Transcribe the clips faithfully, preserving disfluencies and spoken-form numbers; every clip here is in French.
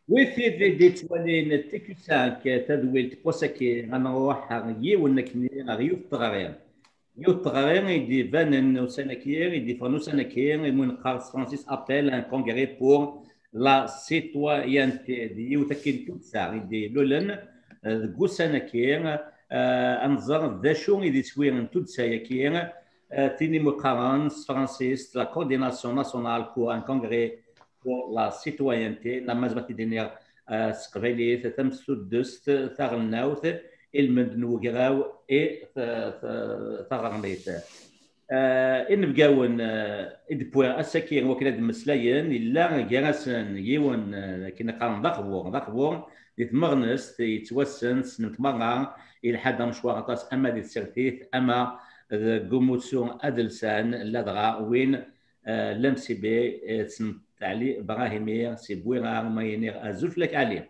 وي في دي دي توالين تيكو خمسة تدويل تبوساكي غنروح غي ونكني غيوف تغارير يوف تغارير يدي فانن وسنكير يدي فانو سنكير يمون قارس فرانسيس ابل ان كونغري بور لا سيتويانتي دي وتكين كوتسا يدي لولن غو سنكير انظر ذا شو يدي سويرن توتسا يكير تيني مقارن فرانسيس لا كورديناسيون ناسيونال بور ان كونغري pour la citoyenneté la mazmati dinir سقبيليت تم سدست ثغناوث المد نوغراو اي ثغرميت ان بقاون ادبوا السكير وكلا مسلاين الا جراسن يون كنا قام ضخبور ضخبور يتمغنس يتوسن نتمغا الى حد مشوار اما دي السرتيث اما قوموسيون ادلسان لدغا وين لمسي بي تعلي ابراهيميه سي بويغا ما ينير ازوف لك عليه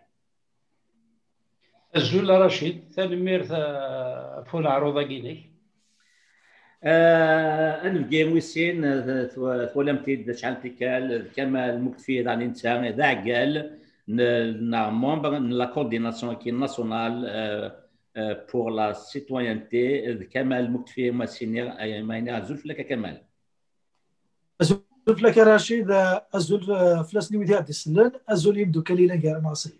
الزول رشيد تنمير فون عروضه كيني انا الجيم ويسين تولمتي شحال تيكال كمال مكتفي داني انسان ذا قال نا ممبر لا كورديناسيون كي ناسيونال بور لا سيتويانتي كمال مكتفي ما سينير ما ينير ازوف لك كمال أزول لك رشيد أزول فلسني ودي هذه السنة أزول يبدو كليلا كاع مصري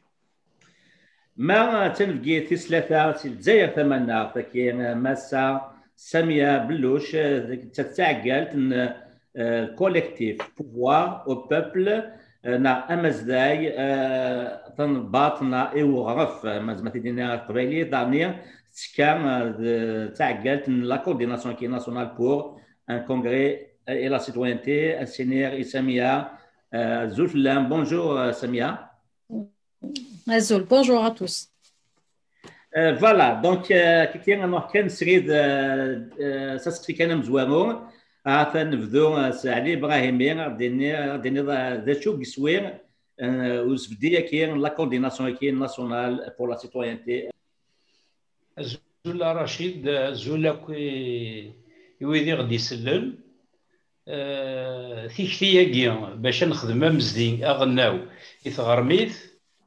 ما تنلقي تسلثة الجزائر ثمانية تكي ماسا سامية بلوش تتعقلت ان الكوليكتيف بوفوار او بوبل نا امزداي تنباطنا ايو غرف مازما تدينا قبيلي داني كان تعقلت ان لا كورديناسيون كي ناسيونال بور ان كونغري et la citoyenneté, Sénér et Samia. Zouflam, bonjour Samia. Azoul, bonjour à tous. Euh, voilà, donc, quelqu'un a marqué série de ça se fait quand même zouamo. Afin de voir Saali Ibrahimien, dernier dernier de chou gisouir, où se dit qu'il y a la coordination nationale pour la citoyenneté. Azoul Rachid, Azoul qui يويدي غدي يسلل تيكتياكي باش نخدم مزدين اغناو يثغرميث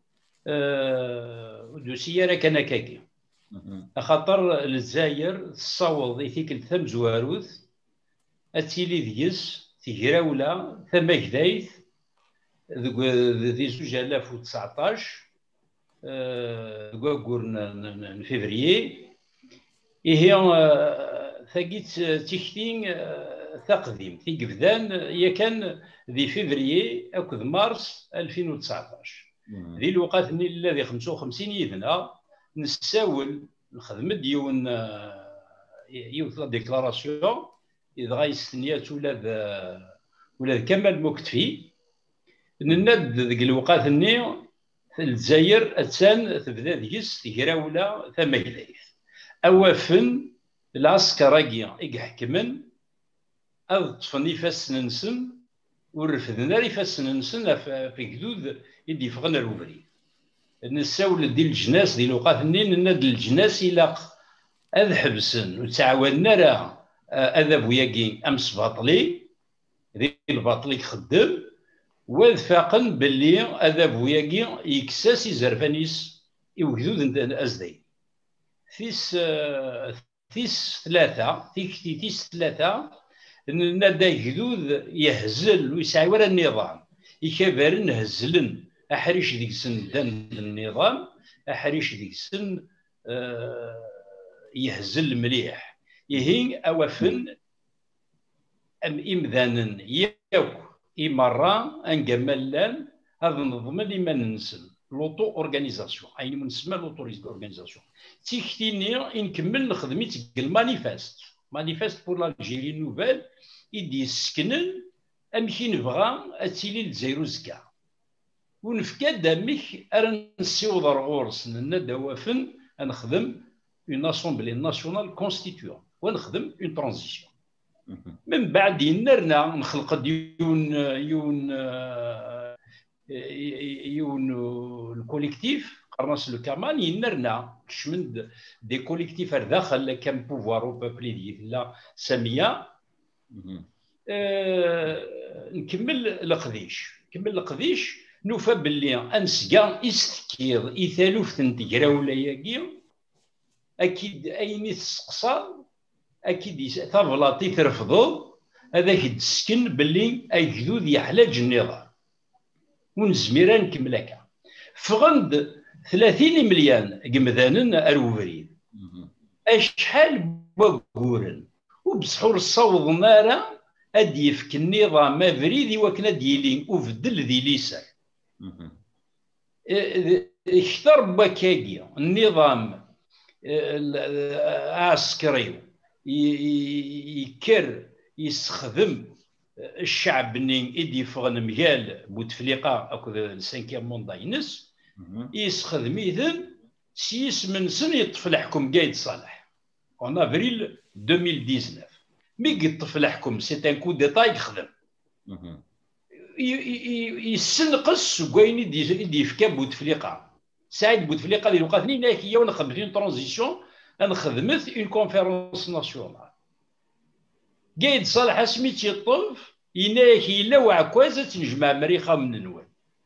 دوسيا راه كان كاكي خاطر الجزائر تصاوض يثيك ثم زواروث اتيلي ديس تيغراولا ثم كدايث ذي زوج آلاف وتسعطاش كواكور فيفريي هي ثاقيت تيكتين تقديم تيقفدان هي كان ذي فيفريي اكد مارس ألفين وتسعطاش ذي الوقت الذي خمسة وخمسين يدنا نساول نخدم ديون يوث لا ديكلاراسيون اذا غايستنيات ولاد ولاد كمال مكتفي نند ذيك الوقت ني الجزائر اتسان تبدا ديس تيغراولا ثم كدايث اوافن العسكراكي يحكمن أض طفني فاسن نسن ورفدنا لي فاسن نسن في كدود يدي فغنا الوبري نساول ديال الجناس ديال الوقات نين ند الجناس إلا أذ حبسن وتعاوننا راه أذا بوياكي أمس باطلي ذي الباطلي خدم وذ فاقن باللي أذا بوياكي يكساس يزرفانيس يوكدود أزدي ثيس ثيس ثلاثة تيكتي ثيس ثلاثة نادا يجدود يهزل ويسعى ورا النظام يكبر نهزلن احريش ديك السن دان النظام احريش ديك السن آه يهزل مليح يهين اوفن ام امذانا ياك امرا انجملان هذا النظام اللي ما ننسم لوطو اورغانيزاسيون اي منسمى لوطو اورغانيزاسيون تيكتيني نكمل نخدمي المانيفيست مانيفيست بور لالجيري نوفيل يدي سكنن امشي نبغى اتيلي الجزائر زكا ونفكا دامك ارا نسيوض رغورس ندا وافن نخدم اون اسومبلي ناسيونال كونستيتيون ونخدم اون ترانزيسيون من بعد ينرنا نخلق ديون يون يون الكوليكتيف قرناس لو كمان ينرنا كشمند دي كوليكتيف داخل كان بوفوار او بوبلي ديال لا ساميه أه نكمل القديش نكمل القديش نوفا باللي انسكا يستكيض يثالوف تنتقراولا ياكي اكيد اين تسقسى اكيد تابلاطي ترفضو هذاك تسكن باللي اجدود يحلاج النظام ونزميرا نكمل هكا فغند ثلاثين مليون قمذان اروفريد اشحال بوغورن وبسحور الصوض نارا ادي يفك النظام ما فريدي وكنا ديلين وفدل ذي ليسر اختار بكاكي النظام العسكري يكر يستخدم الشعب نين ايدي فغن مجال بوتفليقه اكو السانكيام مونداينس يستخدم اذن سيس من سن يطفل حكم قايد صالح en avril deux mille dix-neuf مي يطفل حكم سي ان كو ديتا يخدم يسنقص وين يدي يفكا بوتفليقه سعيد بوتفليقه اللي وقفني هناك هي ونخدم في ترانزيسيون نخدمت اون كونفيرونس ناسيونال قايد صالح سميت يطوف هناك الا وعكازه تنجمع مريخه من النوال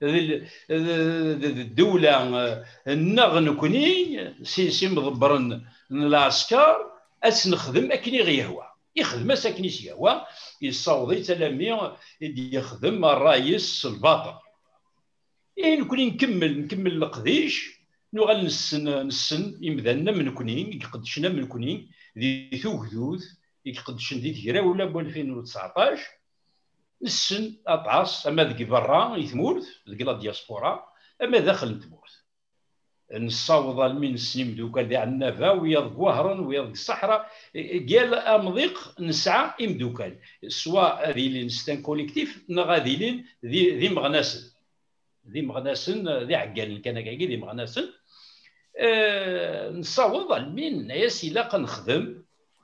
الدوله النغ كوني سي سي مضبرن العسكر اسنخدم اكني غيهوى يخدم ساكني سيهوى يصاوضي تلامي يخدم الرئيس الباطل يعني نكوني نكمل نكمل القديش نوغال نسن نسن يمذنا من كوني يقدشنا من كوني ذي ثوثوث يقدشن ذي ثيرا ولا ب ألفين وتسعطاش نسن اطعس اما ذكي برا يثمورث ذكي لا دياسبورا اما داخل تمورث نصاوض من السنين دوكا ذي عنافا ويا وهران ويا الصحراء قال امضيق نسعى امدوكال سواء هذه اللي نستان كوليكتيف نا غادي لين ذي ذي مغناسن ذي مغناسن ذي عقال كان كاكي ذي مغناسن أه نصاوض من ناس الا نخدم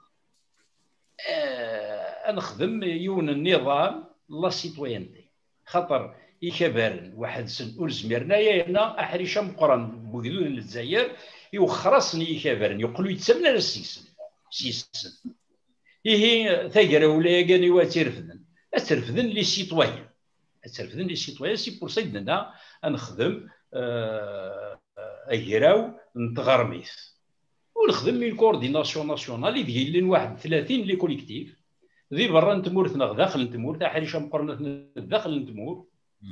أه نخدم يون النظام لا سيتويانتي خاطر يكبرن واحد سن ورزميرنا يانا احريشه مقرن بوجدود الجزائر يوخرسني يكبرن يقولوا يتسمى السيسن سيسن إيه ثقر ولا كاني واترفدن اترفدن لي سيتويان اترفدن لي سيتويان سي بور سيدنا نخدم اهراو نتغرميث ونخدم من كورديناسيون ناسيونال اللي ديال واحد ثلاثين لي كوليكتيف ذي برا نتمورثنا داخل نتمور تاع حريشه مقرنه داخل نتمور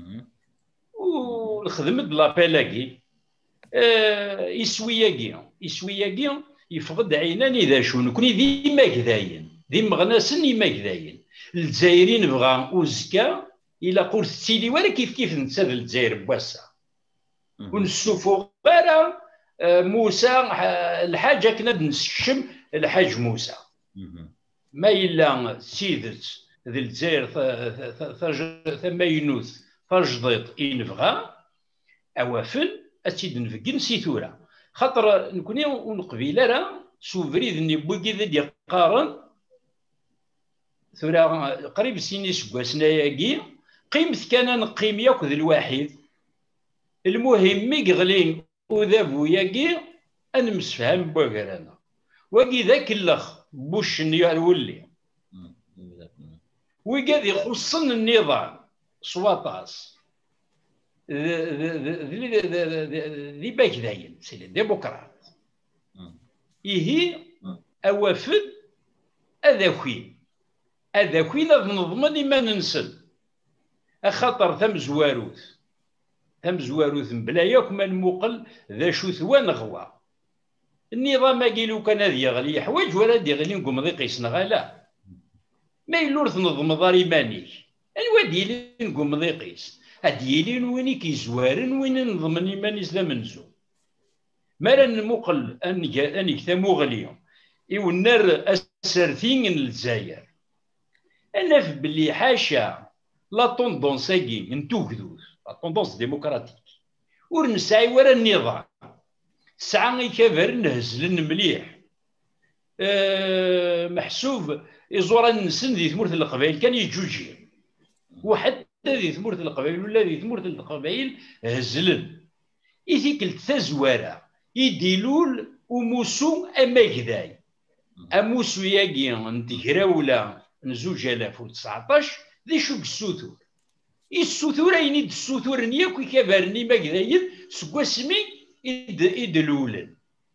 ونخدم بلابيلاكي آه يسوياكي يسوياكي يفقد عينان اذا شو نكوني ديما كذاين ديما غناسن ما كذاين الجزائريين بغا وزكا الى قلت تيلي ولا كيف كيف نتسال الجزائر بواسا ونسوفو غير آه موسى الحاجه كنا نسشم الحاج موسى ما إلا سيدت ذي الجزائر ثم ينوث فجضيط ينفغا أوافل أتيد نفقن سيثورا خاطر نكوني ونقبيل راه سوفريد ني بوكي ذا ديال قارن ثورا قريب سيني سكواسنا ياكي قيمت كان نقيم ياك ذي الواحد المهم مي غلين وذابو ياكي أنا مسفهم بوكرانا واكي ذاك اللخ بوش يولي وقاعد يخصن النظام سواطاس ذي باك داين سي ديمقراط إيه أوافد أذاكوين أذاكوين نضمن ما ننسل أخاطر ثم زواروث ثم زواروث بلا ياك ما نموقل ذا شو ثوان غوا النظام قيلو كان هذا يغلي حوايج ولا يغلي نقوم ذي قيسنا غالا ما يلور تنظم ضاري مانيك أنوا ديالي نقوم ذي قيس هديالي ويني كيزوارن وين نضمن ماني زلا منزو مالا نموقل أن أن يكتمو غليهم إيو النار أسرتين الجزائر أنا في بلي حاشا لا طوندونس هاكي نتوكدوز لا طوندونس ديمقراطيك ورنسعي ورا النظام ساعة يكبر نهزلن مليح أه محسوب يزور النسن ذي ثمورة القبائل كان يجوجي وحتى ذي ثمورة القبائل ولا ذي ثمورة القبائل هزلن إذيك التزوارة يديلول وموسو أما كذاي أموسو ياكي نتكرا ولا نزوج آلاف وتسعطاش ذي شو بالسوثور السوثور أين السوثور نياك ويكبرني ما كذايد سقاسمي إد إد الأولى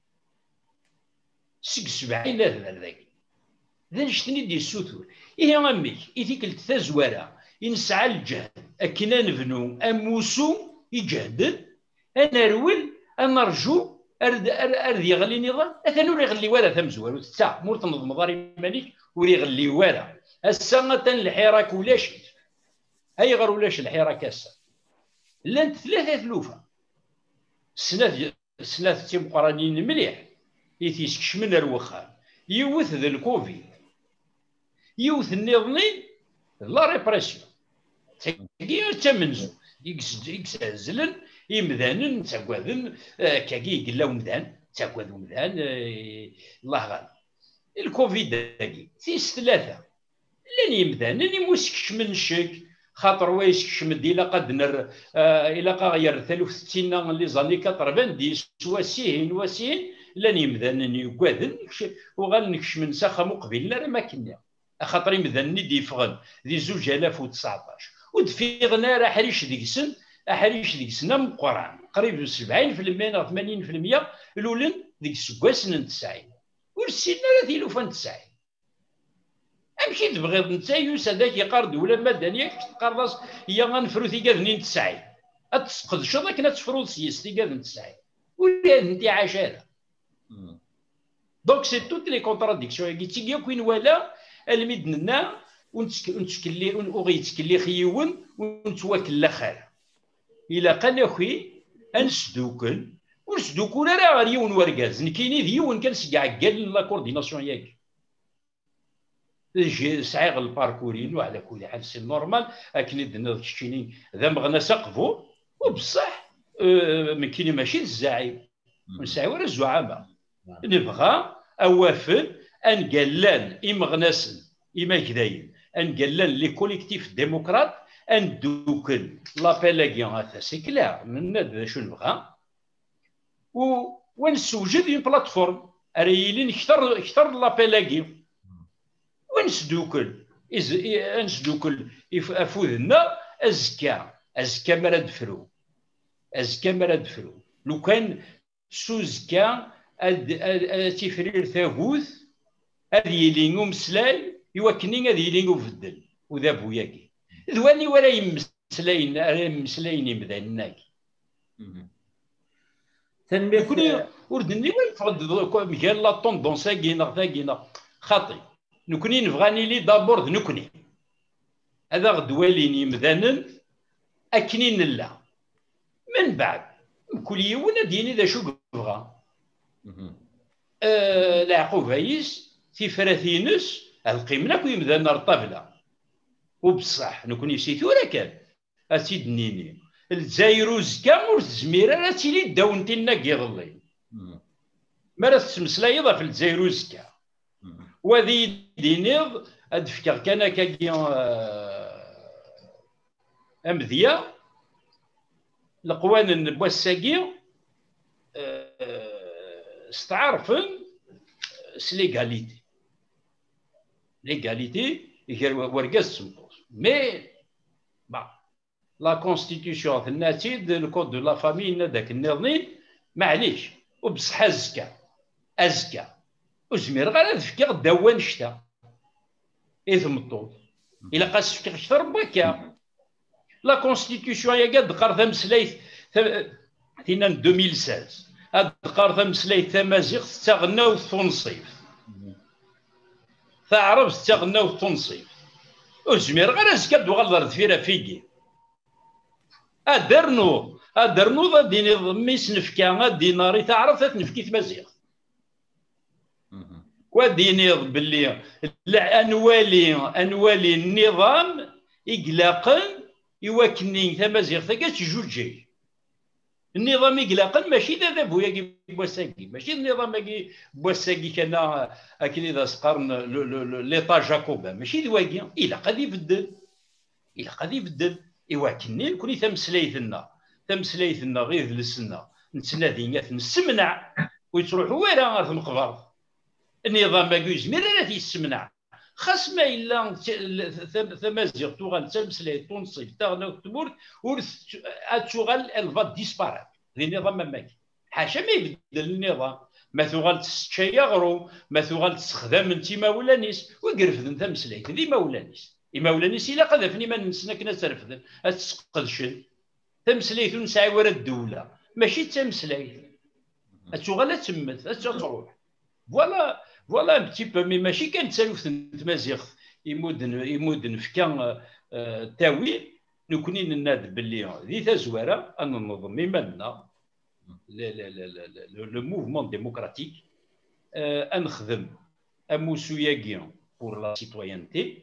سق سبعين هذا ذاك ذا نشتني دي السوثور إيه أمك إذا قلت تزورا ينسعى الجهد أكنا نبنو أموسو يجهد أنا رول أنا رجو أرد أرد يغلي نظام أثنو يغلي ولا ثمزوار وتسع مورت مضاري مالك وريغلي ولا السنة الحراك ولا شيء هاي غير ولاش الحراك هسه لانت ثلاثة ثلوفة السنة السنة تيم قرانين مليح يتيسكش من الوخام يوث ذا الكوفيد يوث النظنين لا ريبرسيون تاكي تمنزو يكسازلن يمذانن تاكواذن كاكي قلاو مذان تاكواذو مذان الله غالب الكوفيد داكي تيس ثلاثة لن يمذانن يموسكش من الشك خاطر ويسكش مدي إلا قد نر إلا غير ثلاثة وستين اللي زاني كتربان دي سواسيهن واسيهن لن يمذانن يقاذن وغنكش من ساخة مقبل لا ما كنا خاطر يمذانني دي فغن دي زوج آلاف وتسعطاش ودفيغنا راه حريش ديك السن حريش ديك السنة من القرآن قريب سبعين في المية أو ثمانين في المية الأولن ديك السكواسن تسعين والسنة راه تيلوفان تسعين امشي تبغيض نتا يوسا داك يقارد ولا مدنيا تقرص هي غنفرو تيكاذنين تسعين اتسقد شو ذاك تفرض سيس تيكاذن تسعين ولا انت عاشره دونك سي توت لي كونتراديكسيون كي تيجي كوين ولا المدننا ونتكلي وغيتكلي خيون ونتواكل خير الا قال اخي انسدوكل ونسدوكل راه غيون وركاز كاينين ديون كنسكاع كاع لا كورديناسيون ياك سعيغ الباركورين وعلى كل حال سي نورمال اكن دنا تشيني ذا مغنى سقفو وبصح أه من كاين ماشي الزعيم نسعي ولا الزعامه نبغى اوافد ان قالان امغناسن اما كداين ان قالان لي كوليكتيف ديموقراط ان دوكن لابيلاكيون هذا سي كلير من هذا شنو نبغى و ونسوجد اون بلاتفورم ريلين اكثر اكثر لابيلاكيون ونسدوكل إز نسدوكل أفوذنا أزكى أزكى مراد فرو أزكى مراد فرو لو كان سوزكى أد تفرير ثاغوث هذه يلينغو مسلاي يوكنين هذه يلينغو فدل وذا بوياكي ذواني ولا يمسلاين يمسلاين يمذناك تنمية كوني وردني وين فقد مجال لا طوندونس كينا ثاكينا خاطي نكوني نبغاني لي دابور نكوني هذا غدوالين يمذانن اكنين لا من بعد كل يوم ديني ذا شو بغا آه العقوب هايس في فراثينس القيمنا كو يمذان الطابله وبصح نكوني سيتورا كان اسيد نيني الجزائر زكا ور الزميره راه تيلي داونتينا كيضلي ما راه تمسلايضه في الجزائر زكا وذي دينيض ادفكر كان كاكي امذيه القوانين بواساكي استعرفن سليغاليتي ليغاليتي غير ورقاز سمبوس مي با لا كونستيتيسيون الناتي دو كود دو لا فامي داك النظام معليش وبصح ازكى ازكى وزمير غير تفكير داوان شتا إذ مطول إلا قاس تفكير شتا رباكا لا كونستيتيسيون يا قد قار مسلايت تينا ألفين وستة عشر هاد قار مسلايت تمازيغ تستغناو تنصيف تعرف تستغناو تنصيف وزمير غير اسكا دو غلط فيرا فيكي ادرنو ادرنو ذا ديني ضميس نفكا ديناري تعرف تنفكي تمازيغ وديني باللي انوالي انوالي النظام اقلاقا يوكنين تمازيغ ثقاش جوجي النظام اقلاقا ماشي ذا بويا بواساكي ماشي النظام كي بواساكي كان اكيد اذا سقرن ليطا جاكوبا ماشي ذواكي الا قد يبدل الا قد يبدل يوكنين كوني تمسلايثنا تمسلايثنا غير لسنا نتنادي نسمنع ويتروحوا وين غير المقبر النظام ما يزمر لا تيسمنع خاص ما إلا تمازيغ تغال تمسلاي تونسي تاغنا تمور ورث تغال الفا ديسبارات ذي النظام مماكي حاشا ما يبدل النظام ما تغال تشيغرو ما تغال تستخدم انت مولانيس وقرفدن تمسلاي ذي مولانيس مولانيس إلا قذفني ما نسنا كنا ترفدن تسقدشن تمسلاي نسعى ورا الدولة ماشي تمسلاي تغال تمت تروح فوالا فوالا ان بتي بو مي ماشي كان تسالف تمازيغ يمودن يمودن في كان تاويل نكوني نناد باللي ذي تزواره ان ننظم مالنا لو موفمون ديموكراتيك ان نخدم اموسو ياكيون بور لا سيتويانتي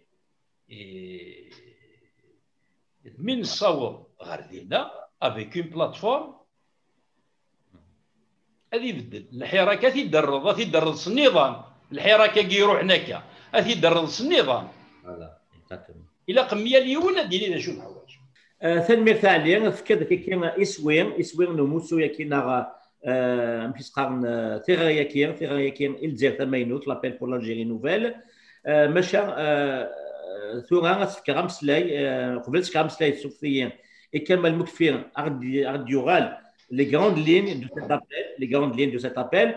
من نصاوب غير دينا افيك اون بلاتفورم هذه يبدل الحراك تيدرض تيدرض النظام الحراك كي يروح هناك تيدرض النظام فوالا اكزاكتومون الى قميه اليوم ديري شو الحوايج ثاني مثال فكر كاين اسوين اسوين نو موسو ياكينا مفيش قرن ثيغا ياكين ثيغا ياكين الجزائر تماينوت لابيل بور لالجيري نوفيل ماشا ثورا تفكر مسلاي قبل تفكر مسلاي سوفيين يكمل مكفين غاد يغال les grandes lignes de cet appel, les grandes lignes de cet appel,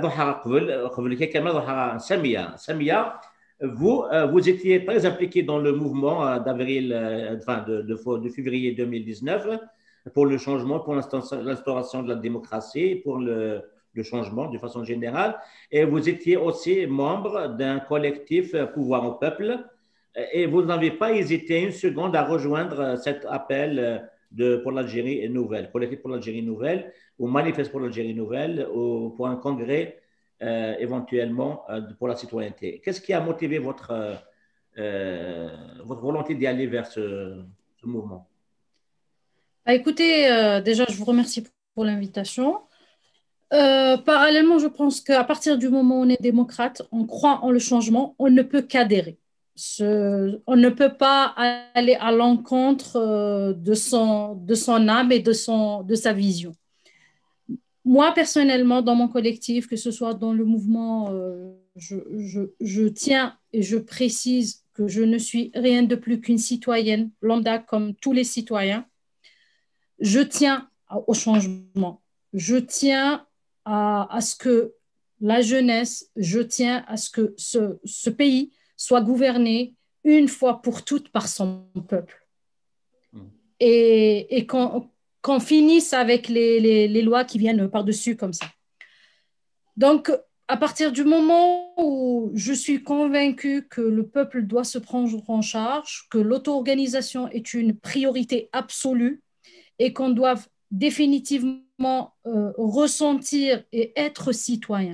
Samia, vous, vous étiez très impliqué dans le mouvement d'avril, enfin de, de, de février deux mille dix-neuf pour le changement, pour l'instauration de la démocratie, pour le, le changement de façon générale. Et vous étiez aussi membre d'un collectif Pouvoir au peuple. Et vous n'avez pas hésité une seconde à rejoindre cet appel de, pour l'Algérie nouvelle, collectif pour l'Algérie nouvelle, ou manifeste pour l'Algérie nouvelle, ou pour un congrès euh, éventuellement euh, pour la citoyenneté. Qu'est-ce qui a motivé votre, euh, votre volonté d'y aller vers ce, ce mouvement? Bah, écoutez, euh, déjà, je vous remercie pour l'invitation. Euh, parallèlement, je pense qu'à partir du moment où on est démocrate, on croit en le changement, on ne peut qu'adhérer. Ce, on ne peut pas aller à l'encontre euh, de, son, de son âme et de, son, de sa vision. Moi, personnellement, dans mon collectif, que ce soit dans le mouvement, euh, je, je, je tiens et je précise que je ne suis rien de plus qu'une citoyenne lambda comme tous les citoyens. Je tiens au changement. Je tiens à, à ce que la jeunesse, je tiens à ce que ce, ce pays soit gouverné une fois pour toutes par son peuple. Mmh. Et, et qu'on, qu'on finisse avec les, les, les lois qui viennent par-dessus comme ça. Donc, à partir du moment où je suis convaincue que le peuple doit se prendre en charge, que l'auto-organisation est une priorité absolue et qu'on doit définitivement euh, ressentir et être citoyen.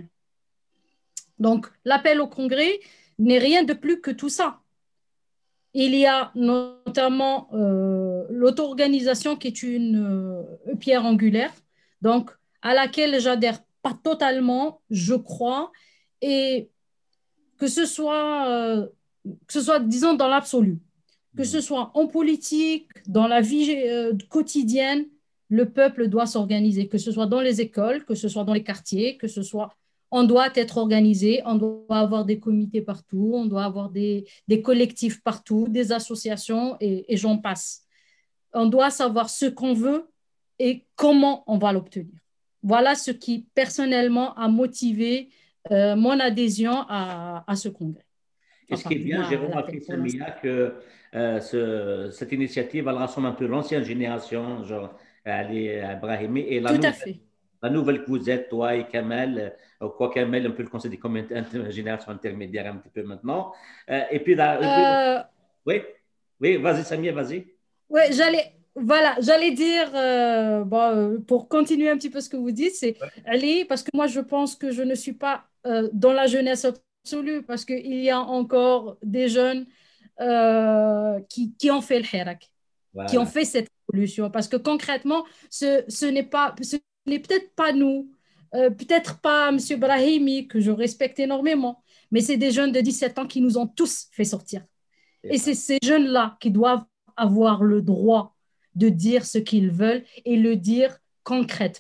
Donc, l'appel au congrès n'est rien de plus que tout ça. Il y a notamment euh, l'auto-organisation qui est une euh, pierre angulaire, donc à laquelle j'adhère pas totalement, je crois, et que ce soit, euh, que ce soit disons, dans l'absolu, que ce soit en politique, dans la vie euh, quotidienne, le peuple doit s'organiser, que ce soit dans les écoles, que ce soit dans les quartiers, que ce soit... On doit être organisé, on doit avoir des comités partout, on doit avoir des, des collectifs partout, des associations et, et j'en passe. On doit savoir ce qu'on veut et comment on va l'obtenir. Voilà ce qui, personnellement, a motivé euh, mon adhésion à, à ce congrès. Enfin, ce qui est bien, j'ai remarqué, Samia, que euh, ce, cette initiative, elle rassemble un peu l'ancienne génération, genre Ali Brahimi, et la Tout nouvelle. à fait. La nouvelle que vous êtes, toi et Kamel, quoi Kamel, on peut le considérer comme une génération intermédiaire un petit peu maintenant. Euh, et puis, là, euh... oui, oui, vas-y Samia, vas-y. Oui, j'allais, voilà, j'allais dire, euh, bon, pour continuer un petit peu ce que vous dites, c'est ouais. Ali, parce que moi je pense que je ne suis pas euh, dans la jeunesse absolue, parce qu'il y a encore des jeunes euh, qui, qui ont fait le hirak, voilà. Qui ont fait cette évolution, parce que concrètement, ce, ce n'est pas... Ce n'est peut-être pas nous, euh, peut-être pas M. Brahimi, que je respecte énormément, mais c'est des jeunes de dix-sept ans qui nous ont tous fait sortir. Et c'est ces jeunes-là qui doivent avoir le droit de dire ce qu'ils veulent et le dire concrètement.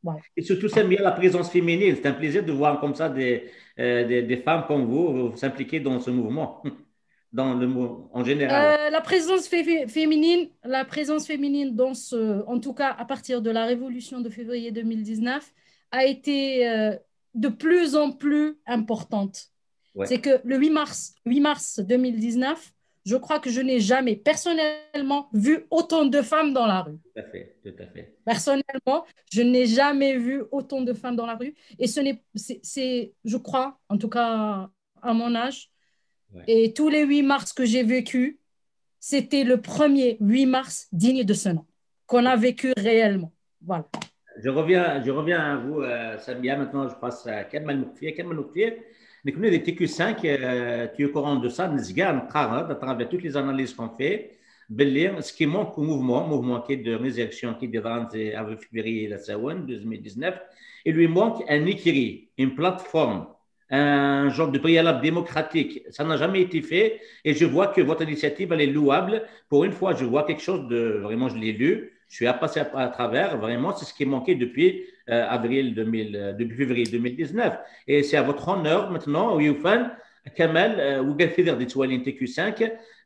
Voilà. Et surtout, c'est bien la présence féminine. C'est un plaisir de voir comme ça des, euh, des, des femmes comme vous, vous s'impliquer dans ce mouvement, dans le mou- en général. Euh, la présence fé- féminine, la présence féminine dans ce, en tout cas à partir de la révolution de février deux mille dix-neuf, a été euh, de plus en plus importante. Ouais. C'est que le huit mars, huit mars deux mille dix-neuf, je crois que je n'ai jamais personnellement vu autant de femmes dans la rue. Tout à fait, tout à fait. Personnellement, je n'ai jamais vu autant de femmes dans la rue. Et ce n'est, c'est, c'est, je crois, en tout cas à mon âge, ouais. Et tous les huit mars que j'ai vécu, c'était le premier huit mars digne de ce nom, qu'on a vécu réellement. Voilà. Je reviens, je reviens à vous, euh, Samia. Maintenant, je passe à Kamal Moukfia. Kamal Moukfia, nous connaissons des T Q cinq, euh, tu es au courant de ça, nous avons à travers toutes les analyses qu'on fait. Ce qui manque au mouvement, mouvement qui est de résurrection, qui est de vingt avril février deux mille dix-neuf, il lui manque un écrit, une plateforme, un genre de préalable démocratique. Ça n'a jamais été fait et je vois que votre initiative, elle est louable. Pour une fois, je vois quelque chose de, vraiment, je l'ai lu, je suis à passer à, à travers, vraiment, c'est ce qui manquait depuis euh, avril deux mille, euh, depuis février deux mille dix-neuf. Et c'est à votre honneur maintenant, Youfan, Kamal, ou Galfider des Toilines T Q cinq,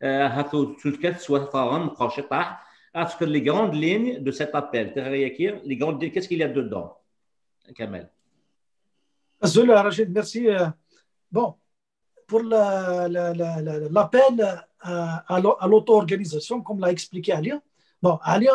parce que les grandes lignes de cet appel, les grandes lignes, qu'est-ce qu'il y a dedans, Kamal? Zola, Rachid, merci. Bon, pour l'appel à l'auto-organisation, comme l'a expliqué Alia, bon, Alia,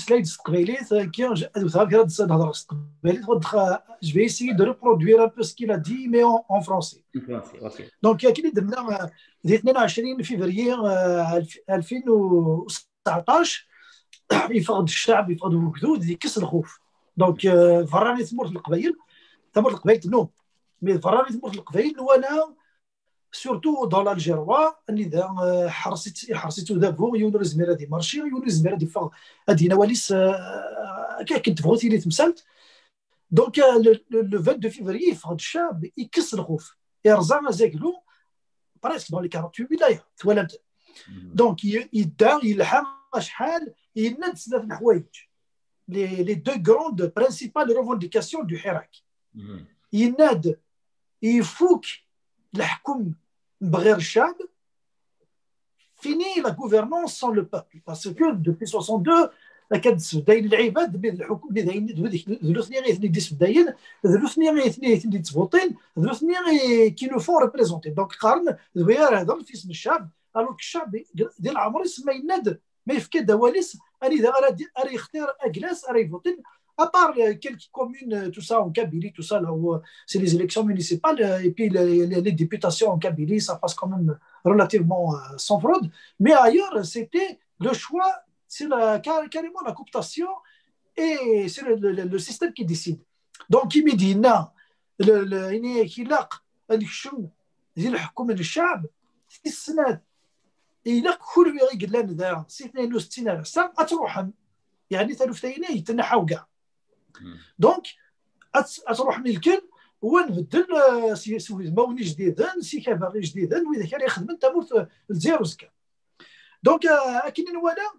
je vais essayer de reproduire un peu ce qu'il a dit, mais en, en français. Okay. Donc, le اثنين février ألفين وتسعطاش يفقد الشعب يفقد الوجود يكسر الخوف. دونك فراني ثمور القبائل ثمور القبائل تنوم مي فراني ثمور القبائل وانا سورتو دون الجيروا اني ذا حرصت حرصت ذا يونس زميره دي مارشي يونس زميره دي فغ هادي نواليس كنت بغوتي لي تمثلت دونك لو vingt-deux février يفقد الشعب يكسر الخوف يرزع زاكلو بريسك دون لي أربعة وأربعين داير تولد دونك يدا يلحق شحال يند ثلاث الحوايج لي لي دو غروند برينسيبال ريفونديكاسيون دو حراك يناد يفوك الحكم بغير الشعب فيني لا غوفرنونس سون لو بوبل باسكو دوبي soixante-deux كانت داين العباد بين الحكم اللي داين ذلوثني غير ثني ديس بداين ذلوثني غير ثني ثني تفوتين ذلوثني غير كي نو فون ريبريزونتي دونك قارن ذوير هذا في اسم الشعب الوغ الشعب ديال العمر يسمى يناد ما يفكر دواليس اني ذا راه يختار اجلاس راه يفوتين ابار كيلك كومون تو سا اون كابيلي تو سا là c'est les élections municipales et puis les, les, les députations en Kabylie ça passe quand même relativement euh, sans fraude mais ailleurs c'était le choix c'est la, carrément la cooptation et c'est le, le, le système qui décide. Donc, il me dit, non, il a الشم ديال الحكم من الشعب في السنة إلا كل يقول لنا ذا سي اثنين وستين على السنة أتروح يعني ثلاثين يتنحاو كاع دونك أتروح من الكل ونبدل سي موني جديدا سي كباري جديدا وإذا كان يخدم أنت مرت الزيرو زكا دونك أكيد ولا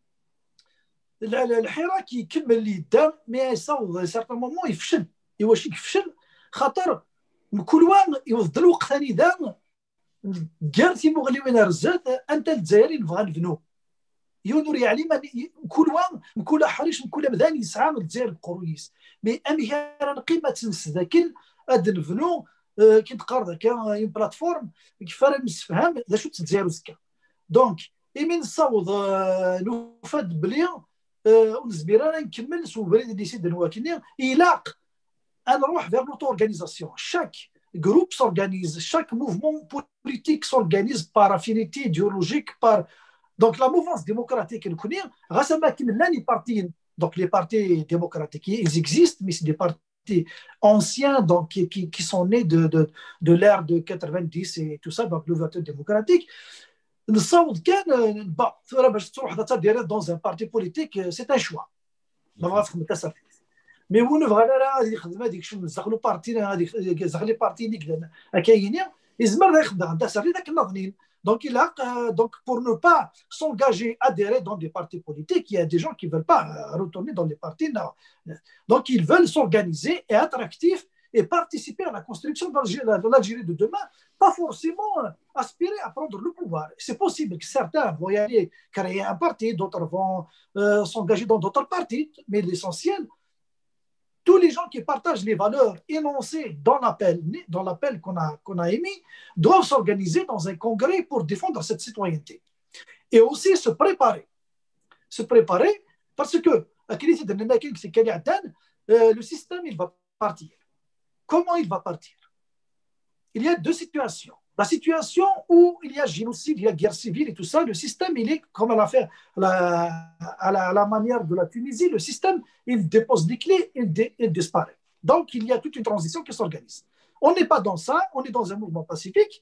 الحراك يكمل اللي يدام مي يصاوب سارتان مومون يفشل واش يفشل خاطر كل وان يوض الوقت ثاني دا كاع تيبغوا غلي وين رزات انت الجزائري نبغى نبنو يونور يعني كل وان كل حريش كل مدان يسعى الجزائر بقرويس مي امكان قيمه تنس ذاك اد نبنو كي تقار ذاك اون بلاتفورم كيف راه مسفهم ذا شو الجزائر زكا دونك ايمين صاوض نوفاد بلي ونزبير نكمل سو بريد اللي سيد نواكني يلاق نروح vers l'auto-organisation. Chaque groupe s'organise, chaque mouvement politique s'organise par affinité idéologique, par... Donc la mouvance démocratique, grâce à les partis, donc les partis démocratiques, ils existent, mais c'est des partis anciens donc, qui, qui, qui sont nés de, de, de l'ère de quatre-vingt-dix et tout ça, donc l'ouverture démocratique. الصوت كان با باش تروح dans un parti politique, c'est un choix. ما بغاش تخدم مي هو نبغى انا هذه الخدمه هذيك شنو نزغلو بارتي هذيك زغلي بارتي اللي كاينين يزمر يخدم عندها سري ذاك الناظرين Donc, il a, euh, donc, pour ne pas s'engager, adhérer dans des partis politiques, il y a des gens qui ne veulent pas euh, retourner dans les partis. Non. Donc, ils veulent s'organiser et être actifs et participer à la construction de l'Algérie de demain, pas forcément aspirer à prendre le pouvoir. C'est possible que certains vont y aller créer un parti, d'autres vont euh, s'engager dans d'autres partis, mais l'essentiel, tous les gens qui partagent les valeurs énoncées dans l'appel, dans l'appel qu'on a, qu'on a émis doivent s'organiser dans un congrès pour défendre cette citoyenneté. Et aussi se préparer. Se préparer parce que euh, le système, il va partir. Comment il va partir? Il y a deux situations. La situation où il y a génocide, il y a guerre civile et tout ça, le système, il est comme à la, la, à la, à la manière de la Tunisie, le système, il dépose des clés, il, dé, il disparaît. Donc, il y a toute une transition qui s'organise. On n'est pas dans ça, on est dans un mouvement pacifique.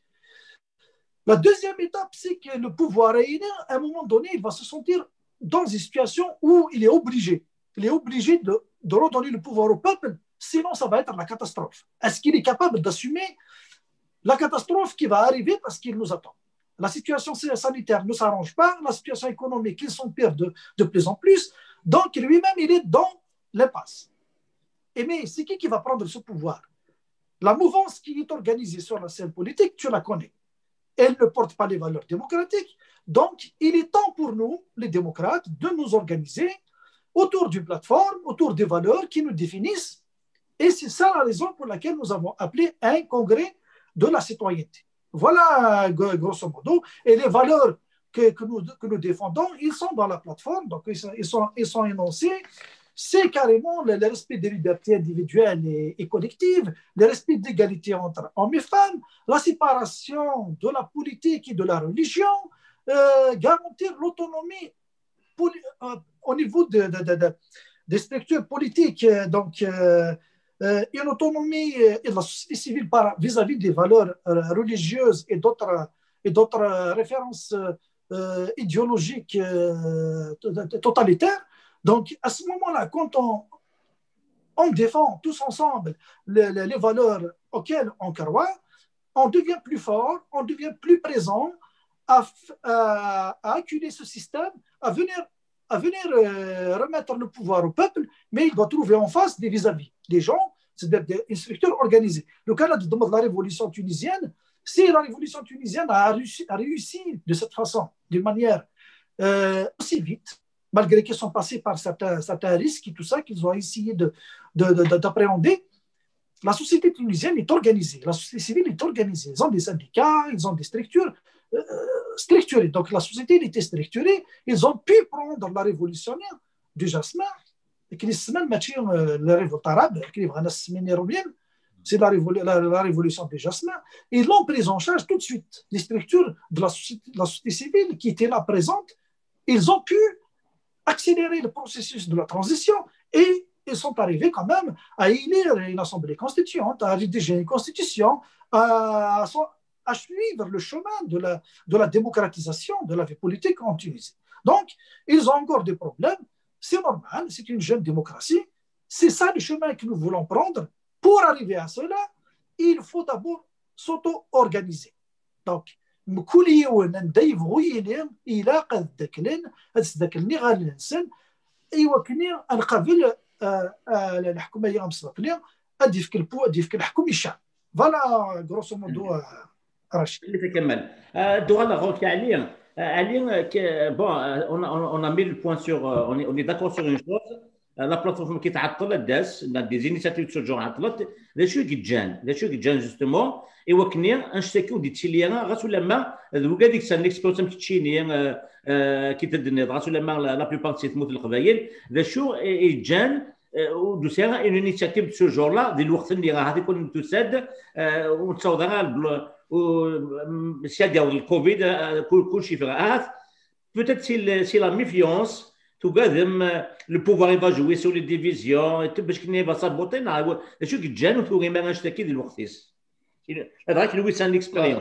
La deuxième étape, c'est que le pouvoir réunir, à un moment donné, il va se sentir dans une situation où il est obligé. Il est obligé de, de redonner le pouvoir au peuple, sinon ça va être la catastrophe. Est-ce qu'il est capable d'assumer la catastrophe qui va arriver parce qu'il nous attend? La situation sanitaire ne s'arrange pas, la situation économique, ils s'empire de, de plus en plus, donc lui-même, il est dans l'impasse. Et mais c'est qui qui va prendre ce pouvoir? La mouvance qui est organisée sur la scène politique, tu la connais. Elle ne porte pas les valeurs démocratiques, donc il est temps pour nous, les démocrates, de nous organiser autour d'une plateforme, autour des valeurs qui nous définissent. Et c'est ça la raison pour laquelle nous avons appelé un congrès de la citoyenneté. Voilà, grosso modo. Et les valeurs que, que, nous, que nous défendons, ils sont dans la plateforme, donc ils sont, ils sont, ils sont énoncés. C'est carrément le, le respect des libertés individuelles et, et collectives, le respect d'égalité entre hommes et femmes, la séparation de la politique et de la religion, euh, garantir l'autonomie euh, au niveau de, de, de, de, des structures politiques, donc euh, euh, une autonomie et de la société civile vis-à-vis des valeurs euh, religieuses et d'autres et d'autres références euh, idéologiques euh, totalitaires. Donc, à ce moment-là, quand on, on défend tous ensemble les, les, les valeurs auxquelles on croit, on devient plus fort, on devient plus présent à, à, à acculer ce système, à venir, à venir euh, remettre le pouvoir au peuple, mais il doit trouver en face des vis-à-vis, des gens, c'est-à-dire des structures organisées. Le cas de la révolution tunisienne, si la révolution tunisienne a réussi, a réussi de cette façon, d'une manière euh, aussi vite, malgré qu'ils sont passés par certains, certains risques et tout ça, qu'ils ont essayé de, de, de, d'appréhender, la société tunisienne est organisée, la société civile est organisée. Ils ont des syndicats, ils ont des structures euh, structurées. Donc la société elle était structurée, ils ont pu prendre la révolutionnaire du jasmin, et qui est la révolte arabe, c'est la, la, la révolution des jasmins. Ils l'ont prise en charge tout de suite. Les structures de la société, de la société civile qui étaient là présentes, ils ont pu accélérer le processus de la transition et ils sont arrivés quand même à élire une assemblée constituante, à rédiger une constitution, à, à suivre le chemin de la, de la démocratisation de la vie politique en Tunisie. Donc, ils ont encore des problèmes, c'est normal, c'est une jeune démocratie, c'est ça le chemin que nous voulons prendre. Pour arriver à cela, il faut d'abord s'auto-organiser. Donc, كل يوم نديف غوينين إلى قد ذكلن هتذكلني غير الإنسان أيوا كني أنقبل الحكومة يوم سبقني أديف كل بو أديف كل حكومة الشعب فوالا غروسو مودو راشد اللي تكمل دوغا لا غوت علي علي بون on a mis le point sur on est on est d'accord sur une chose. لا بلاتفورم كيتعطل داز دي زينيسياتيف تشجع عطلت لا شو كيتجان لا شو كيتجان جوستومون ايوا كني انشتكيو دي تشيليانا غاس ولا ما دوكا ديك سان ليكسبوزام تشيني كي تدني غاس ولا ما لا بلوبار تي تموت القبايل لا شو يتجان ودو سيغا اون انيسياتيف دو سو جور لا ديال الوقت اللي غادي يكون تساد وتصاوبها السياد ديال الكوفيد كلشي فيها peut-être si si la méfiance le pouvoir il va jouer sur les divisions et tout باش كني va saboter نا شو كيتجان وتوري ما غنشتكي ديال الوقتيس هذاك اللي سان ليكسبيريونس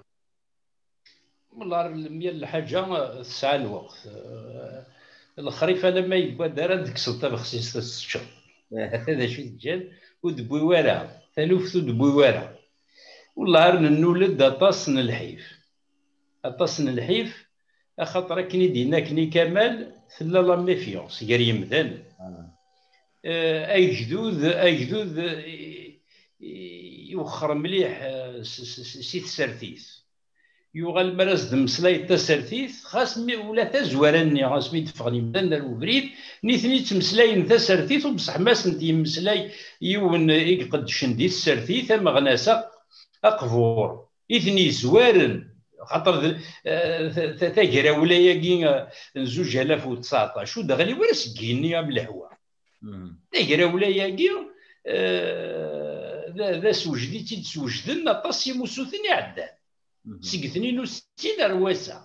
والله ميال الحاجه ساعه الوقت الخريفه لما يبغى دار ديك السلطه بخصيص الشهر هذا شو كيتجان ودبوي وارع ثلوث ودبوي وارع والله نولد طاس الحيف أتصن الحيف خاطر كني دينا كني كمال ثلا لا ميفيونس غير يمدان اي جدود اي جدود يوخر مليح سي تسرتيس يوغال مرز دمسلاي تسرتيس خاص ولا تزورني خاص مي تفغني مدان الوبريد نيثني تمسلاي تسرتيس وبصح ما سنتي مسلاي يون يقد شندي تسرتيس مغناسه اقفور اثني زوارن خاطر تاجر ولايا زوج آلاف وتسعطاش ودغلي ولا سكيني بالهوا تاجر ولايا ذا سوجدي تيد سوجدن اطاس يموسوثني عدان سكثني نو ستين رواسا